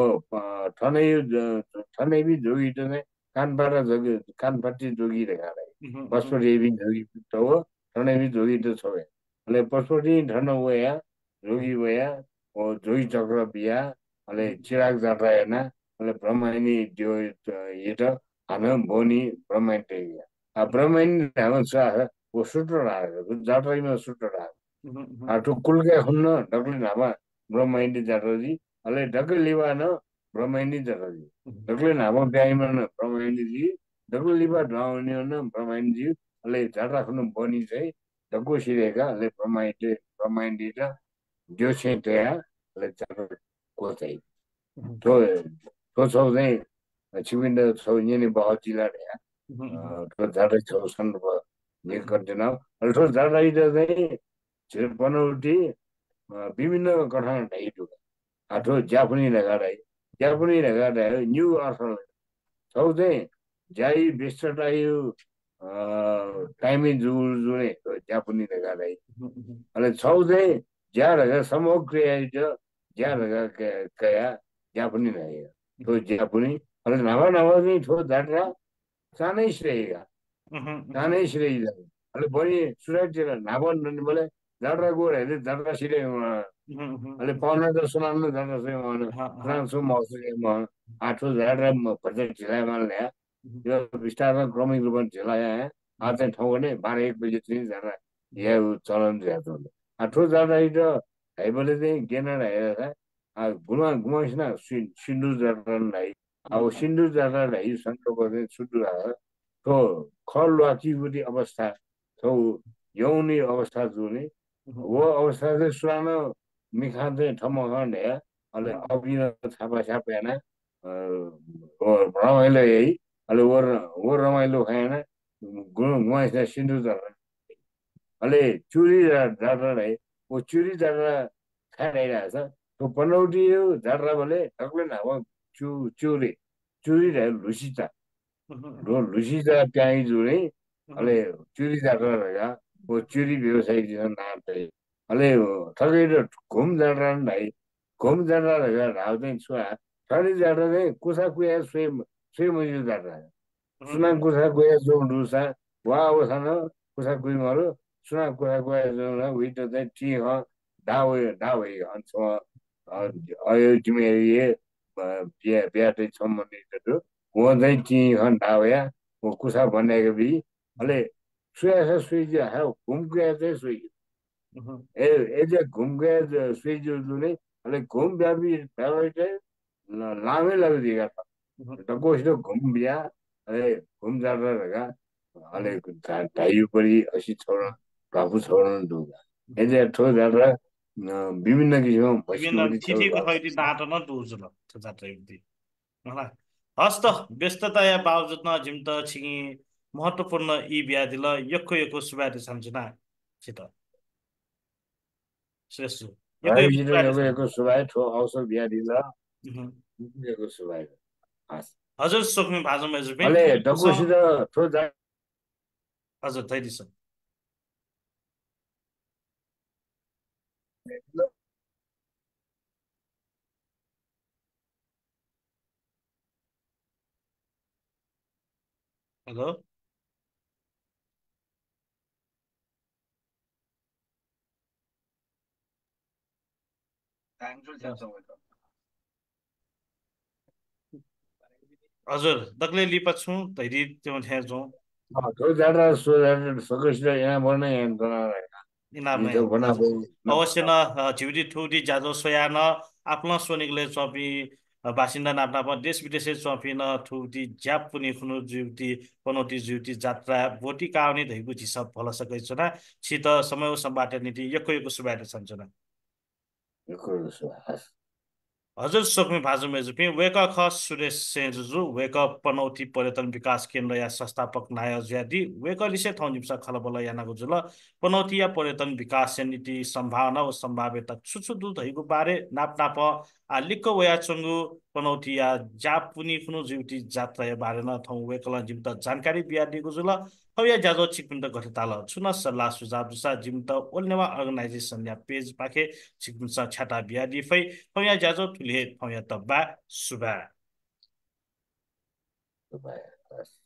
ठनै भी जोगी त कानबाट जोगी कानपट्टि जोगी ढेगा पशुपति भी जोगी त हो ठनै भी जोगी त छ अहिले पशुपति ठन वया जोगी वया वो जोगी चक्र बिहा अहिले चिराग जात्रा हेर्न अहिले ब्रह्मणी जो ये त हान बोनी ब्रह्मणी टेगिया ब्रह्मणी हाम छ वो सुटर आएको जात्रामा सुटर आएको टुकुलकै हुन्न डक्ले नामा ब्रह्मणी जात्राजी अहिले डक्ले लिवा न ब्रह्मणी जात्राजी डक्ले नामा ब्याइमा न ब्रह्मणीजी डक्ले लिवा ढाउने न ब्रह्मणीजी अहिले जात्रा खुनु बनी चाहिँ डक्को सिरेका अहिले ब्रह्मणी र जो चाहिँ त्यहाँ अहिले जात्रा को चाहिँ तो छौ चाहिँ छिमिन्द छौ यिनी बहुत जिल्ला ढ्या जात्रा छौ सन ये गर्दैन अहिले ठोस जात्रा चाहिँ बनौटी विभिन्न गठन ढाइटु आठो जापानी लगाडाई न्यू अर्थ छौ चाहिँ जाई बेस्टटाइयो टाइमिङ जुने जापानी लगाडाई अहिले छौ चाहिँ ज्यादा समग्र ज्यादा कया जापानी रहेगा तो जापानी अहिले नवा चाहिँ ठोस जात्रा सानै रहेगा सानै सिधै अहिले बढी सुरक्षित नाभन मैले जात्रा गएर हेर्दै जात्रा सिधै अहिले पाउन त सुनाउनु जात्रा सुनाउँछु म आठो जात्रा भर्जा ढिलामा ल्याए यो बिस्तारमा क्रमिक रूपमा ढिलाया आज ठाउँ भने 12-1 बजी चाहिँ जात्रा या चलन जातो ठो जाँदा इटो हाइबले चाहिँ गेना हेरेर गुमा गुमाइसना सिन्धु जात्रालाई अब सिन्धु जात्रालाई सङ्कल्प चाहिँ छुट्टु थो खलुवाकीबुटी अवस्था थो यौनी अवस्था जुने वो अवस्था चाहिँ सुरानो मिखा चाहिँ ठम्म खण्डे अहिले अभिन छापा छापेन रमाइलो यही अहिले वो रमाइलो खाएन गुमाइसना सिन्धु जात्रा अहिले चुरी जात्रा वो चुरी जात्रा खाइरहेछ त्यो पनौटी जात्रा बोले ठक्लै न चुरी चुरी लुसिता लुसिता त्यहीँ जुने अहिले चुरी जात्रा रहेगा वो चुरी व्यवसायी नाते अहिले ठकै घुम जात्रा भाइ घुम जात्रा रहेगा ढाउ चाहिँ छुवा ठरी जात्रा चाहिँ कुसा कुया सुई मुजु जात्रा सुना कुसा कुया जो डुसा वा अवसान कुसा कुई मरो सुना कुसा कुया जो विटो चाहिँ टी डावे अंश अयो जिमेरिए बियाटे सम्बन्धित वो चाहिँ टी डावे वो कुसा भनेको भी अले सुया सुई जो है घुम गया चाहिँ सुई ए जे घुम गया सुई जो ने अले घुम व्यापी चाहिँ लामै लगिदिएका छ डकोसितो घुम बिया अले घुम जात्रा रहेगा अले ढाइयो परि असी छोड्न बाबु छोड्न दुगा एजे ठो जात्रा विभिन्न किसिमको ठिठीको खैरी डाँटो न डुर्जुल त्यो जात्रा युक्ति हस् त व्यस्तता या बावजुद न जिम त छिङी महत्त्वपूर्ण यी ब्याधिल यक्को सुबारी सम्झना छित श्रेष्ठ यक्को सुबाई ठो औषध ब्याधिल यक्को सुबाई हजुर सोक्नु भाजो मेजु पनि अले डकोसित ठो जा हजुर थैदिस हेलो हजुर दक्ले लिपा छु तैरी त्यो थे जो तो जात्रा सकेसित यहाँ बन्ने अवश्य न झिउरी ठुरी जाजो सोया न आफ्नो सोनिकले चपी बासिन्दा नाप्ना देश विदेशे चपी न ठुटी ज्याप पुनि खुनु जुटी पनौटी जुटी जात्रा बोटी काउने धैगु झिसप भल सकै ना छित समय सम्बाट नीति यक्को सुबाएर सञ्चना हजुर सोक्मी भाजु मेजुपी वेक खस सुरेश सेजुजु वेक पनौती पर्यटन विकास केन्द्र या संस्थापक नाय ज्यादी वेक लिसे थौजिमसा खलबल यानागु जुल पनौती या पर्यटन विकास नीति सम्भावना व सम्भाव्यता छुछुदु धैगु बारे नाप लिक्क वया चंगु पनौती या जापुनी खुनु जुटी जात्रा या बारे न थौ वेकल जिमत जानकारी बिया दिगु जुल हया जाजो छिकपिन्द गठताल छुन सल्लाह सुझाव दुसा जिमत ओल्नेवा अर्गनाइजेसन या पेज पाखे छिकपिन्सा छाटा बिया दिफै हया जाजो तुले हया तब्बा सुबा